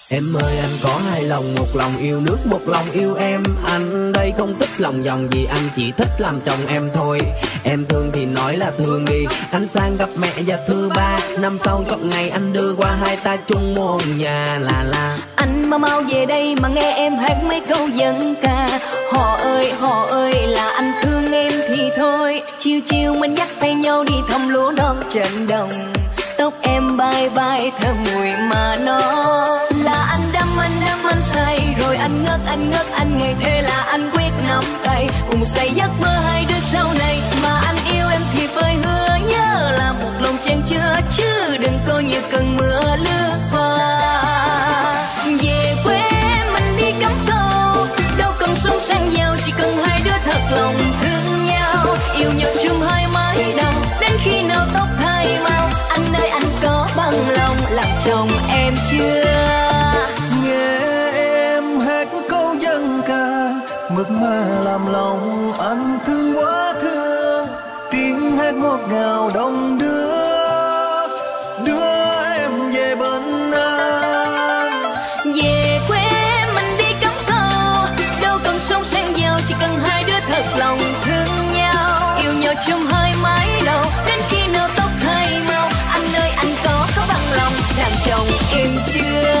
Em ơi anh có hai lòng, một lòng yêu nước, một lòng yêu em. Anh đây không thích lòng vòng gì, anh chỉ thích làm chồng em thôi. Em thương thì nói là thương đi, anh sang gặp mẹ và thưa ba. Năm sau chọn ngày anh đưa qua hai ta chung một nhà là la. Anh mau mau về đây mà nghe em hát mấy câu dân ca. Họ ơi họ ơi là anh thương em thì thôi. Chiều chiều mình dắt tay nhau đi thăm lúa non trên đồng. Tóc em bay bay thơm mùi mà nó là anh đắm anh đắm anh say rồi anh ngất anh ngất anh ngày thế là anh quyết nắm tay cùng xây giấc mơ hai đứa sau này. Mà anh yêu em thì phải hứa nhớ là một lòng chen chứa chứ đừng coi như cơn mưa lướt qua. Về quê mình đi cắm câu đâu cần sống sang giàu, chỉ cần hai đứa thật lòng thương nhau yêu nhau chung hai mái đầu đến khi nào tóc thay màu. Anh ơi anh có bằng lòng làm chồng em chưa? Nghe em hát câu dân ca mực mà làm lòng anh thương quá thương. Tiếng hát ngọt ngào đông đưa đưa em về bên anh. Về quê mình đi cắm câu đâu cần sống sang giàu, chỉ cần hai đứa thật lòng thương nhau yêu nhau chung hai mái đầu đến khi nào tóc thay màu. Anh ơi anh có có bằng lòng làm chồng em chưa?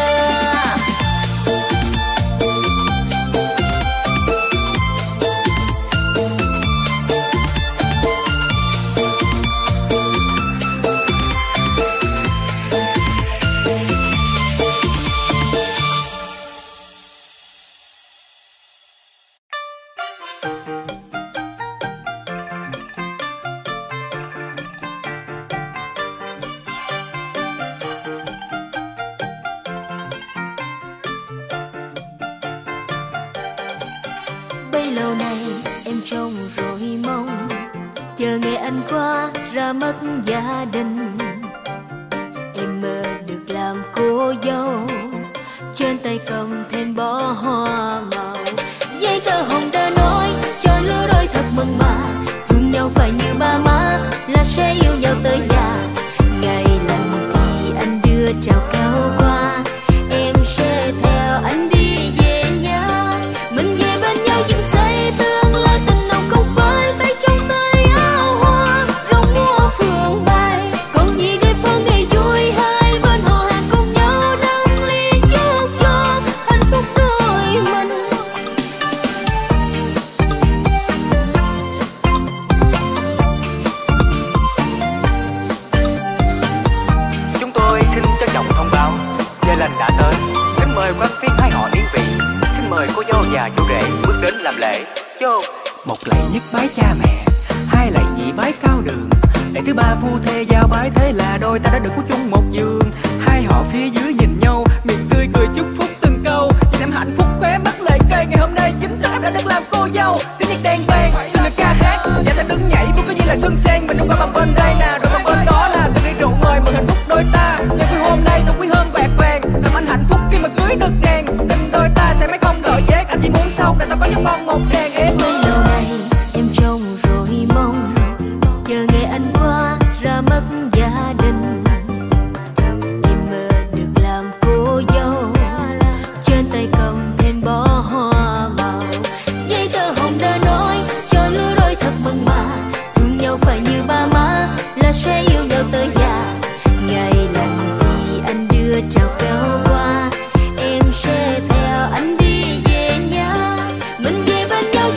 Lâu nay em trông rồi mong chờ ngày anh qua ra mắt gia đình. Em mơ được làm cô dâu trên tay cầm thêm bó hoa màu. Giấy tờ hồng đã nói cho lứa đôi thật mừng mà thương nhau phải như ba má là sẽ yêu nhau tới già. Ngày lành thì anh đưa trao cao qua em sẽ theo anh đi về nhà. Mình về bên nhau dựng xây tương lai tình nồng không phải tay trong tay áo hoa rong múa phượng bay. Còn gì đẹp hơn ngày vui hai bên họ hàng cùng nhau nâng ly chúc cho hạnh phúc đôi mình. Chúng tôi xin trân trọng thông báo giờ lành đã tới. Kính mời quan viên hai họ điển vị, kính mời cô dâu và chú rể bước đến làm lễ. Vô một lạy nhất bái cha mẹ, hai lạy nhị bái cao đường, lạy thứ ba phu thê giao bái, thế là đôi ta đã được có chung một giường. Hai họ phía dưới nhìn nhau miệng tươi cười chúc phúc từng câu, nhìn em hạnh phúc khóe mắt lời cây. Ngày hôm nay chính thức em đã được làm cô dâu. Tiếng nhạc đàn vang từng lời ca hát và ta đứng nhảy vui coi như là xuân sen. Mình không qua bằng bên đây nè rồi bằng bên đó là từng ly rượu mời mừng hạnh phúc đôi ta. Ngày vui hôm nay tôi quý hơn bạc vàng, làm anh hạnh phúc khi mà cưới được nàng. Tình đôi ta sẽ mãi không đổi giác, anh chỉ muốn sau này ta có nhau con một đàn em. Bấy lâu nay em trông rồi mong chờ ngày anh qua ra mắt gia đình. Em mơ được làm cô dâu trên tay cầm thêm bó hoa màu. Giấy tờ hồng đã nói cho lứa đôi thật mừng mà thương nhau phải như ba má là sẽ yêu nhau tới già. Ngày lành thì anh đưa trao cao qua em sẽ theo anh đi về nhà. Mình về bên nhau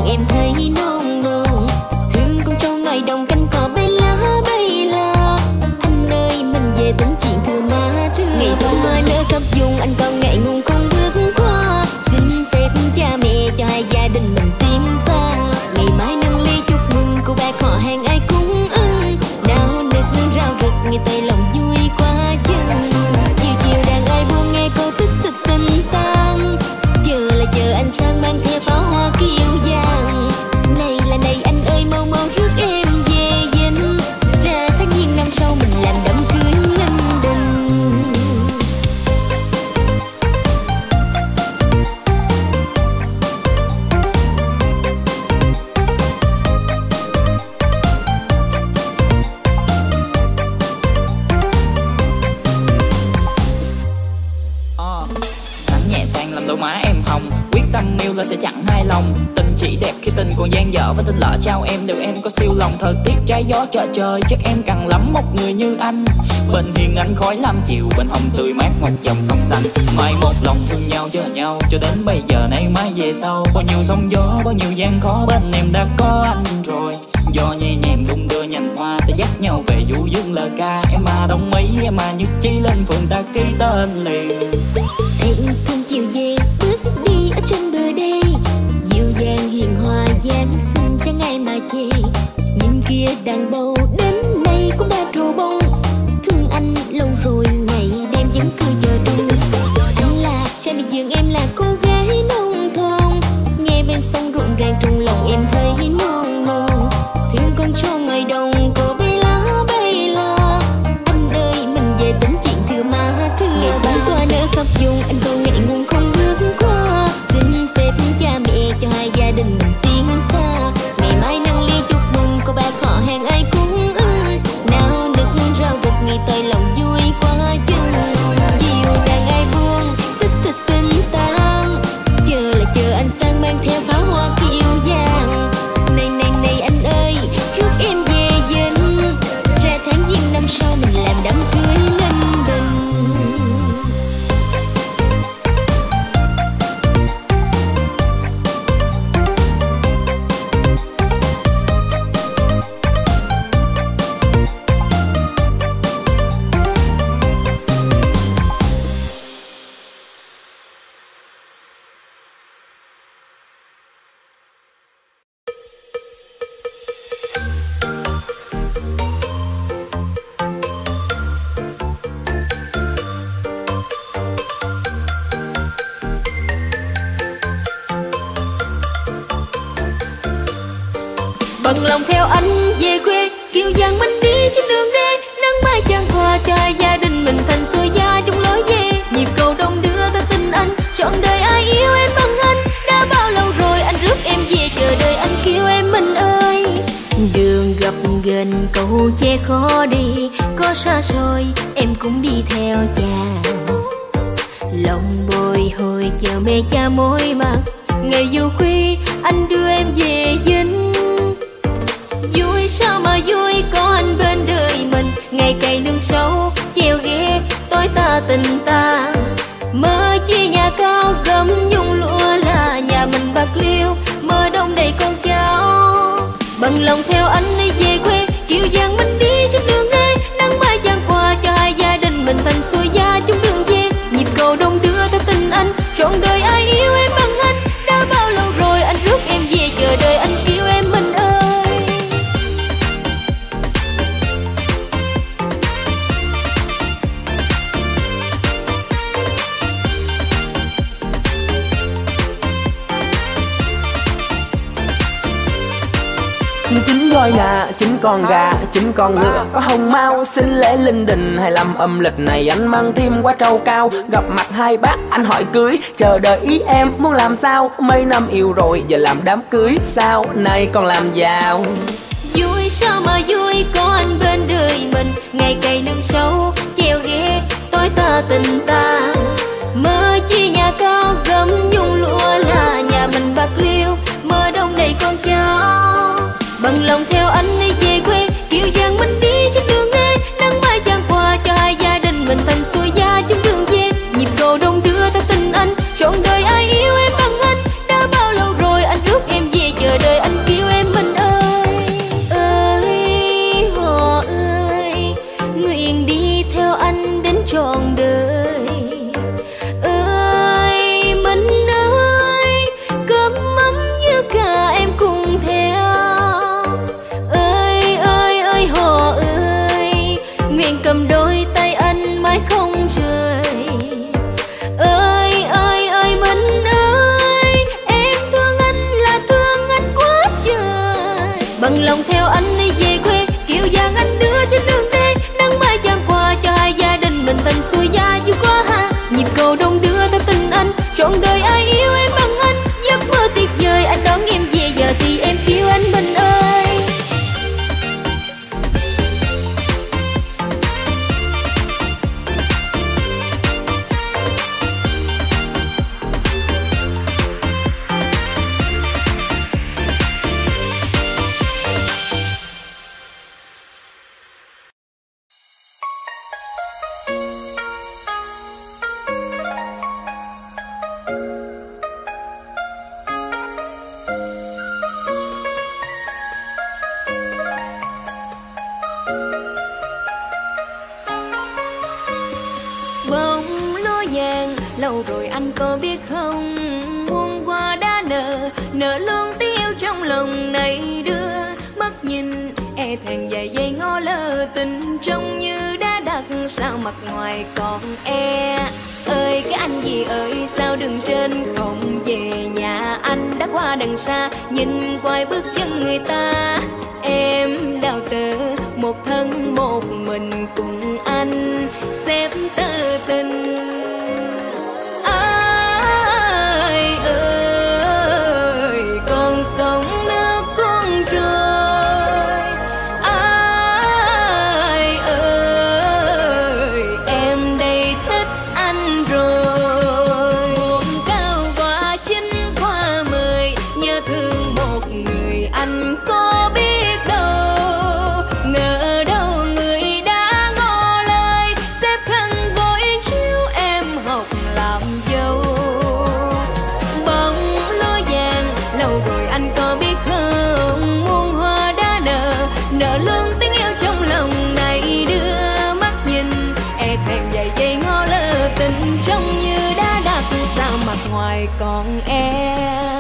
em thấy nôn nôn. Thương con trâu ngoài đồng canh cỏ bay lá bay la. Anh ơi mình về tính chuyện thừa má thương. Ngày sau mai nỡ khắp vùng anh còn ngại ngùng không bước qua. Xin phép cha mẹ cho hai gia đình mình tiến xa. Ngày mai nâng ly chúc mừng cô bác họ hàng ai cũng ưng. Náo nức rao rực nghe tay lòng vui quá chừng. Chiều chiều đàn ai buông nghe cô tích tích tình tang. Chờ là chờ anh sang mang theo pháo hoa kiêu vàng. Này là này anh ơi mau mau rước em về dinh. Ra tháng giêng năm sau mình làm đám cưới linh đình. Nắng nhẹ sang làm đôi má em hồng, quyết tâm yêu là sẽ chẳng hai lòng. Tình chỉ đẹp khi tình còn dang dở, và tình lỡ trao em đều em có siêu lòng. Thời tiết trái gió chợ trời chắc em cần lắm một người như anh. Bên hiên ánh khói lam chiều, bên hồng tươi mát một dòng sông xanh. Mai một lòng thương nhau chờ nhau cho đến bây giờ nay mai về sau. Bao nhiêu sóng gió bao nhiêu gian khó, bên em đã có anh rồi. Do nhẹ nhàng đung đưa nhành hoa, ta dắt nhau về du dương lời ca. Em mà đồng ý em mà nhất trí lên phường ta ký tên liền. Em thương chiều về bước đi ở trên bờ đây. Dịu dàng hiền hòa dáng xinh chẳng ai mà chê. Nhìn kia đàn bầu đến nay cũng đã trổ bông. Thương anh lâu rồi ngày đêm vẫn cứ chờ đông. Anh là trai miệt vườn em là cô gái nông thôn. Nghe bên sông rộn ràng trong lòng em thấy nôn nôn. Thương con trâu ngoài đồng cô bay lá bay la. Anh ơi mình về tính chuyện thừa má thương. Ngày sáng qua nỡ khắp vùng anh còn ngại ngùng không bước qua. Xin phép cha mẹ cho hai gia đình mình tiến xa. Ngày mai nâng ly chúc mừng cô bác họ hàng ai cũng ưng. Nào nức rao rực ngày tới lòng vui quá chừng. Chiều đàn ai buông tích tích tình tang. Chờ là chờ anh sang mang theo pháo hoa kiêu vàng. Này này này anh ơi rước em về dinh. Ra tháng giêng năm sau mình làm đám cưới linh đình. Bằng lòng theo anh về quê, kiêu vàng mình đi trên đường đê. Nắng mai chan hòa cho hai gia đình mình thành xưa gia chung lối về. Nhịp cầu đông đưa ta tin anh, trọn đời ai yêu em bằng anh. Đã bao lâu rồi anh rước em về, chờ đợi anh kêu em mình ơi. Đường gập ghềnh cầu che khó đi, có xa xôi em cũng đi theo cha. Lòng bồi hồi chờ mẹ cha mối mặt, ngày dù khuya anh đưa em về dinh. Vui sao mà vui có anh bên đời mình. Ngày cày nương sâu treo ghé tối ta tình ta. Mơ chia nhà cao gấm nhung lụa là nhà mình bạc liêu. Mơ đông đầy con cháu. Bằng lòng theo anh đi về quê, kiêu vàng mình đi trên đường đê. Nắng mai chan qua cho hai gia đình mình thành xuôi gia chung đường về. Nhịp cầu đông đưa ta tình anh, trọn đời ai yêu em bằng anh. Đã bao lâu rồi anh rước em về, chờ đợi anh kêu em mình ơi. Chín voi gà, chín con gà, chín con ngựa có hồng mau. Xin lễ linh đình hai mươi lăm âm lịch này anh mang thêm quả trâu cao. Gặp mặt hai bác anh hỏi cưới, chờ đợi ý em muốn làm sao. Mấy năm yêu rồi giờ làm đám cưới sao, nay còn làm giàu. Vui sao mà vui có anh bên đời mình. Ngày cày nương sâu treo ghé tối ta tình ta. Mơ chia nhà cao gấm nhung lụa là nhà mình bạc liêu. Mơ đông đầy con cháu. Bằng lòng theo anh đi về quê, kiêu vàng mình đi trên đường đê. Nắng mai chan qua cho hai gia đình mình thành xuôi gia chung đường về. Nhịp cầu đông đưa ta tình anh, trọn đời ai yêu em bằng anh. Đã bao lâu rồi anh rước em về, chờ đợi bận lòng theo anh đi về quê, kiệu vàng anh đưa trên đường đi, nắng mai chan qua cho hai gia đình mình tình xuôi gia vượt qua ha. Nhịp cầu đông đưa theo tình anh, trọn đời ai yêu em bằng anh, giấc mơ tuyệt vời anh đón em về, giờ thì em kêu anh mình ơi. Lâu rồi anh có biết không, muôn hoa đã nở, nở luôn tiếng yêu trong lòng này đưa. Mắt nhìn e thẹn dài dây ngó lơ, tình trông như đã đặt, sao mặt ngoài còn e. Ơi cái anh gì ơi, sao đường trên không về nhà, anh đã qua đằng xa, nhìn quay bước chân người ta. Em đào tơ một thân một mình cùng anh, xếp tơ tình. Ai ơi con sông nước con trôi, ai ơi em đây thích anh rồi. Buồn cao qua chín qua mười, nhớ thương một người anh có biết đâu. Ngờ đâu người đã ngỏ lời, xếp khăn gối chiếu em học làm dâu. Bóng lúa vàng lâu rồi anh có biết không, muôn hoa đã nở, nở luôn tiếng yêu trong lòng này đưa. Mắt nhìn e thẹn dài dây ngó lơ, tình trông như đã đặt, sao mặt ngoài còn e.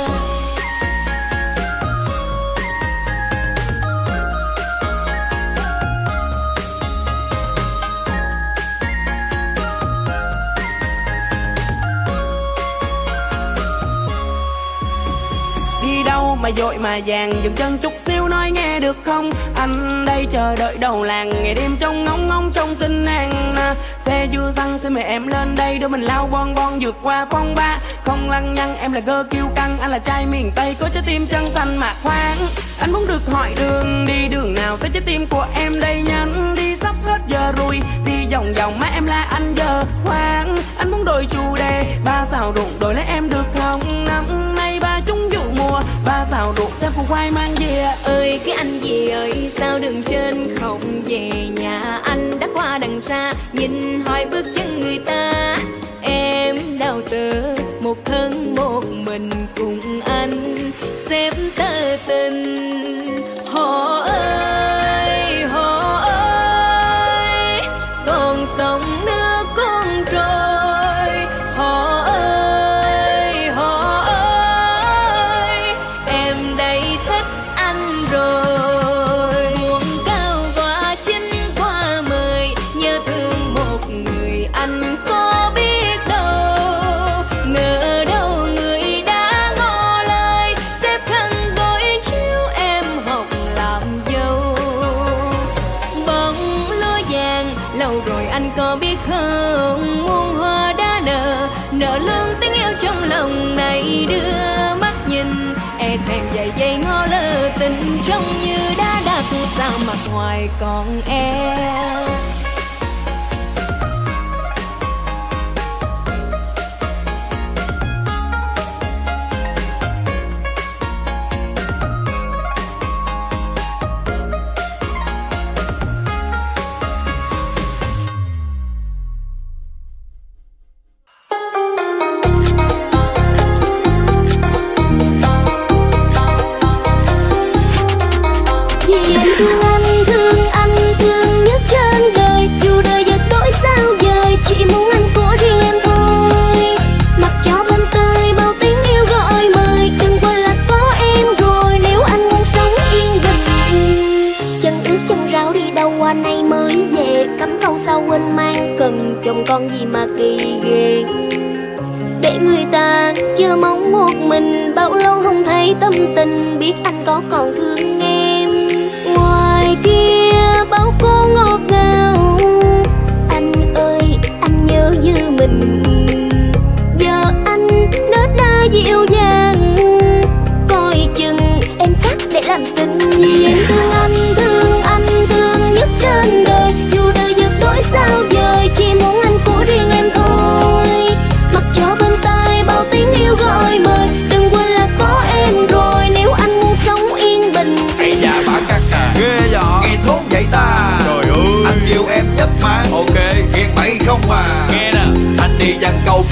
Mà dội mà vàng dừng chân chút xíu nói nghe được không, anh đây chờ đợi đầu làng, ngày đêm trông ngóng ngóng trong tinh nàng. Xe chưa xăng xin mời em lên đây, đưa mình lao bon bon vượt qua phong ba. Không lăng nhăng em là gơ kiêu căng, anh là trai miền Tây có trái tim chân thành mà khoan. Anh muốn được hỏi đường đi đường nào, tới trái tim của em đây nhanh đi, sắp hết giờ rồi đi vòng vòng má em là anh giờ khoan. Anh muốn đổi chủ đề, ba xào ruộng đổi lấy em được không, năm nay ba chúng vụ mùa, ba xào ruộng thêm củ khoai mang về. Ơi cái anh gì ơi, sao đường trên không về nhà, anh đã qua đằng xa, nhìn hỏi bước chân người ta. Em đào tơ một thân một mình cùng anh, xếp tơ tình. Họ ơi họ ơi con sông nước con trôi, họ ơi họ ơi em đây thích anh rồi. Buồn cao qua chín qua mười, nhớ thương một người anh có biết đâu. Ngờ đâu người đã ngỏ lời, xếp khăn gối chiếu em học làm dâu. Bóng lúa vàng lâu rồi anh có biết không, muôn hoa đã nở, nở luôn tiếng yêu trong lòng này đưa. Mắt nhìn e thẹn dài dây ngó lơ, tình trông như đã đặt, sao mặt ngoài còn e. Thương anh, thương anh, thương nhất trên đời, dù đời vật đổi sao dời, chỉ muốn anh của riêng em thôi. Mặc cho bên tai bao tiếng yêu gọi mời, đừng quên là có em rồi, nếu anh muốn sống yên bình. Chân ướt chân ráo đi đâu qua nay mới về, cắm câu sao quên mang cần, chồng con gì mà kỳ ghê. Để người ta chờ mong một mình, bao lâu không thấy tâm tình, biết anh có còn thương em.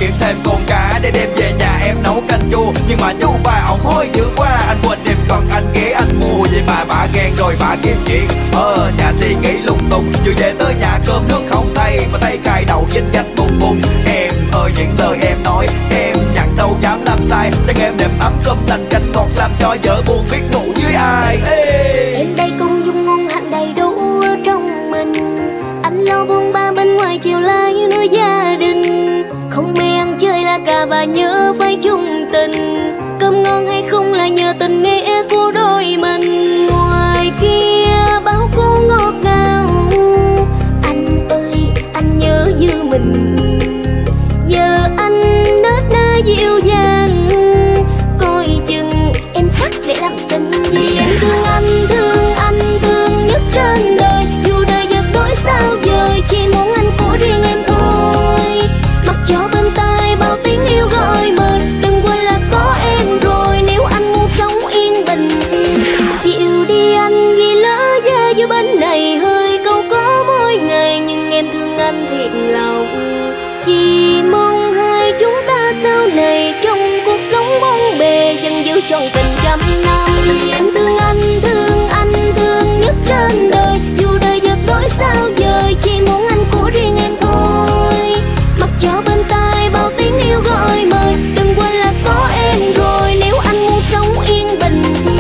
kiếm thêm con cá để đem về nhà em nấu canh chua. Nhưng mà chú ba ổng hối dữ quá, anh quên đem con anh ghé anh mua. Vậy mà bà ghen rồi bà kiếm chuyện, ờ nhà suy nghĩ lung tung. Vừa về tới nhà cơm nước không thay, mà tay cài đầu chích gạch bùng bùng. Em ơi những lời em nói em nhận đâu dám làm sai. Chẳng em nệm ấm cơm thành canh ngọt làm cho vợ buồn biết ngủ với ai. Ê. Em đây cũng dung ngon hạnh đầy đủ ở trong mình. Anh lo buông ba bên ngoài chiều lái nuôi gia đình. Không mê ăn chơi là cả và nhớ phải chung tình. Cơm ngon hay không là nhờ tình nghĩa của đôi mình. Ngoài kia bao cô ngọt ngào, anh ơi anh nhớ như mình. Giờ anh nết na dịu dàng, coi chừng em thắt để làm tình gì. Em thương anh, thương anh, thương nhất trên đời. Dù đời giật đổi sao dời, chỉ muốn anh của riêng em thôi. Mặc cho bên tai bao tiếng yêu gọi mời, đừng quên là có em rồi nếu anh muốn sống yên bình. Chịu đi anh vì lỡ ra giữa bên này hơi câu có mỗi ngày. Nhưng em thương anh thiệt lòng, chỉ mong hai chúng ta sau này trong cuộc sống bóng bề vẫn giữ trọn tình trăm năm. Em thương anh, thương anh, thương nhất trên đời. Dù đời giật đổi sao dời, chỉ muốn anh của riêng em thôi. Mặc cho bên tai bao tiếng yêu gọi mời, đừng quên là có em rồi nếu anh muốn sống yên bình.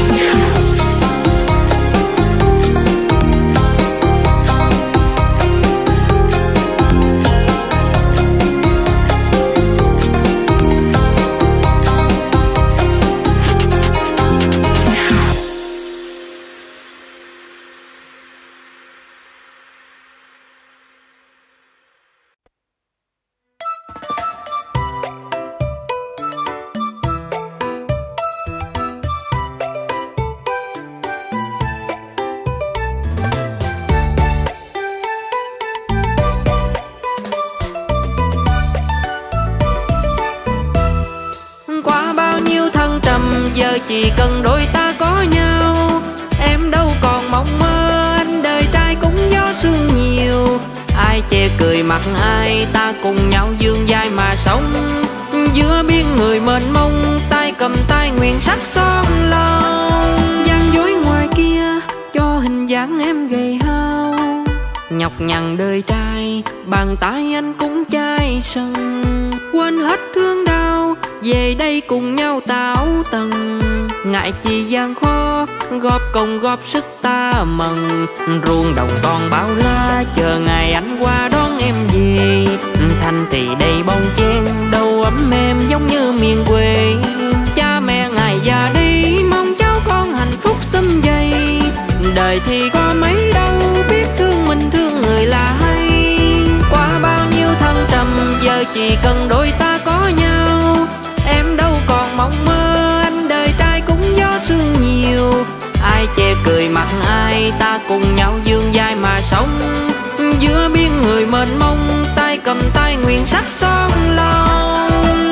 Giờ chỉ cần đôi ta có nhau, em đâu còn mong mơ. Anh đời trai cũng gió sương nhiều, ai chê cười mặt ai, ta cùng nhau dương vai mà sống. Giữa biên người mênh mông, tay cầm tay nguyện sắc son lòng. Gian dối ngoài kia cho hình dáng em gầy hao, nhọc nhằn đời trai, bàn tay anh cũng chai sân. Quên hết thương đau, về đây cùng nhau tảo tần. Ngại chi gian khó, góp công góp sức ta mừng. Ruộng đồng con bao la, chờ ngày anh qua đón em về. Thành thì đầy bông chen, đâu ấm êm giống như miền quê. Cha mẹ ngày già đi, mong cháu con hạnh phúc sum vầy. Đời thì có mấy đâu, biết thương mình thương người là hay. Qua bao nhiêu thăng trầm, giờ chỉ cần đôi ta có nhau. Em đâu còn mong mơ, anh đời trai cũng gió sương nhiều. Ai chê cười mặt ai, ta cùng nhau dương vai mà sống. Giữa biên người mênh mông, tay cầm tay nguyện sắc son lòng.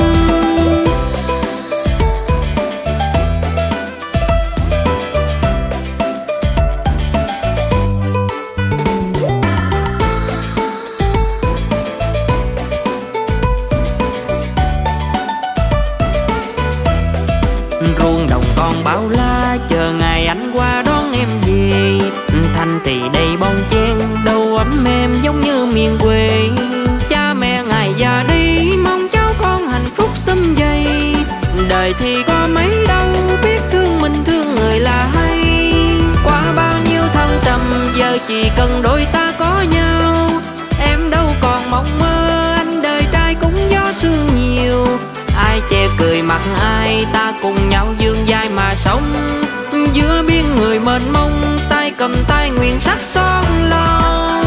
Ruộng đồng con bao la, chờ ngày anh qua đón em về. Thành thì đầy bông chen, đâu ấm êm giống như miền quê. Cha mẹ ngày già đi, mong cháu con hạnh phúc sum vầy. Đời thì có mấy đâu, biết thương mình thương người là hay. Qua bao nhiêu thăng trầm, giờ chỉ cần đôi ta có nhau. Em đâu còn mong mơ, anh đời trai cũng gió sương nhiều. Ai chê cười mặt ai, ta cùng nhau dương vai mà sống. Giữa biên người mênh mông, tay cầm tay nguyện sắc son lòng.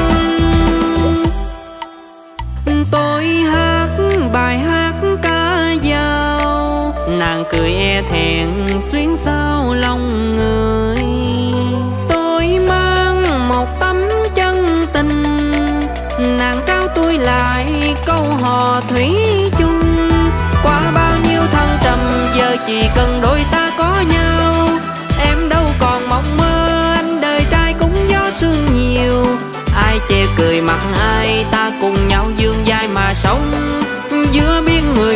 Tôi hát bài hát ca dao, nàng cười e thẹn xuyến sao lòng người. Tôi mang một tấm chân tình, nàng trao tôi lại câu hò thủy chung. Qua bao nhiêu thăng trầm, giờ chỉ cần đôi ta có nhau. Em đâu còn mong mơ, anh đời trai cũng gió sương nhiều. Ai chê cười mặt ai, ta cùng nhau dương vai mà sống. Giữa biên người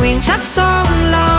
nguyện sắc son lòng.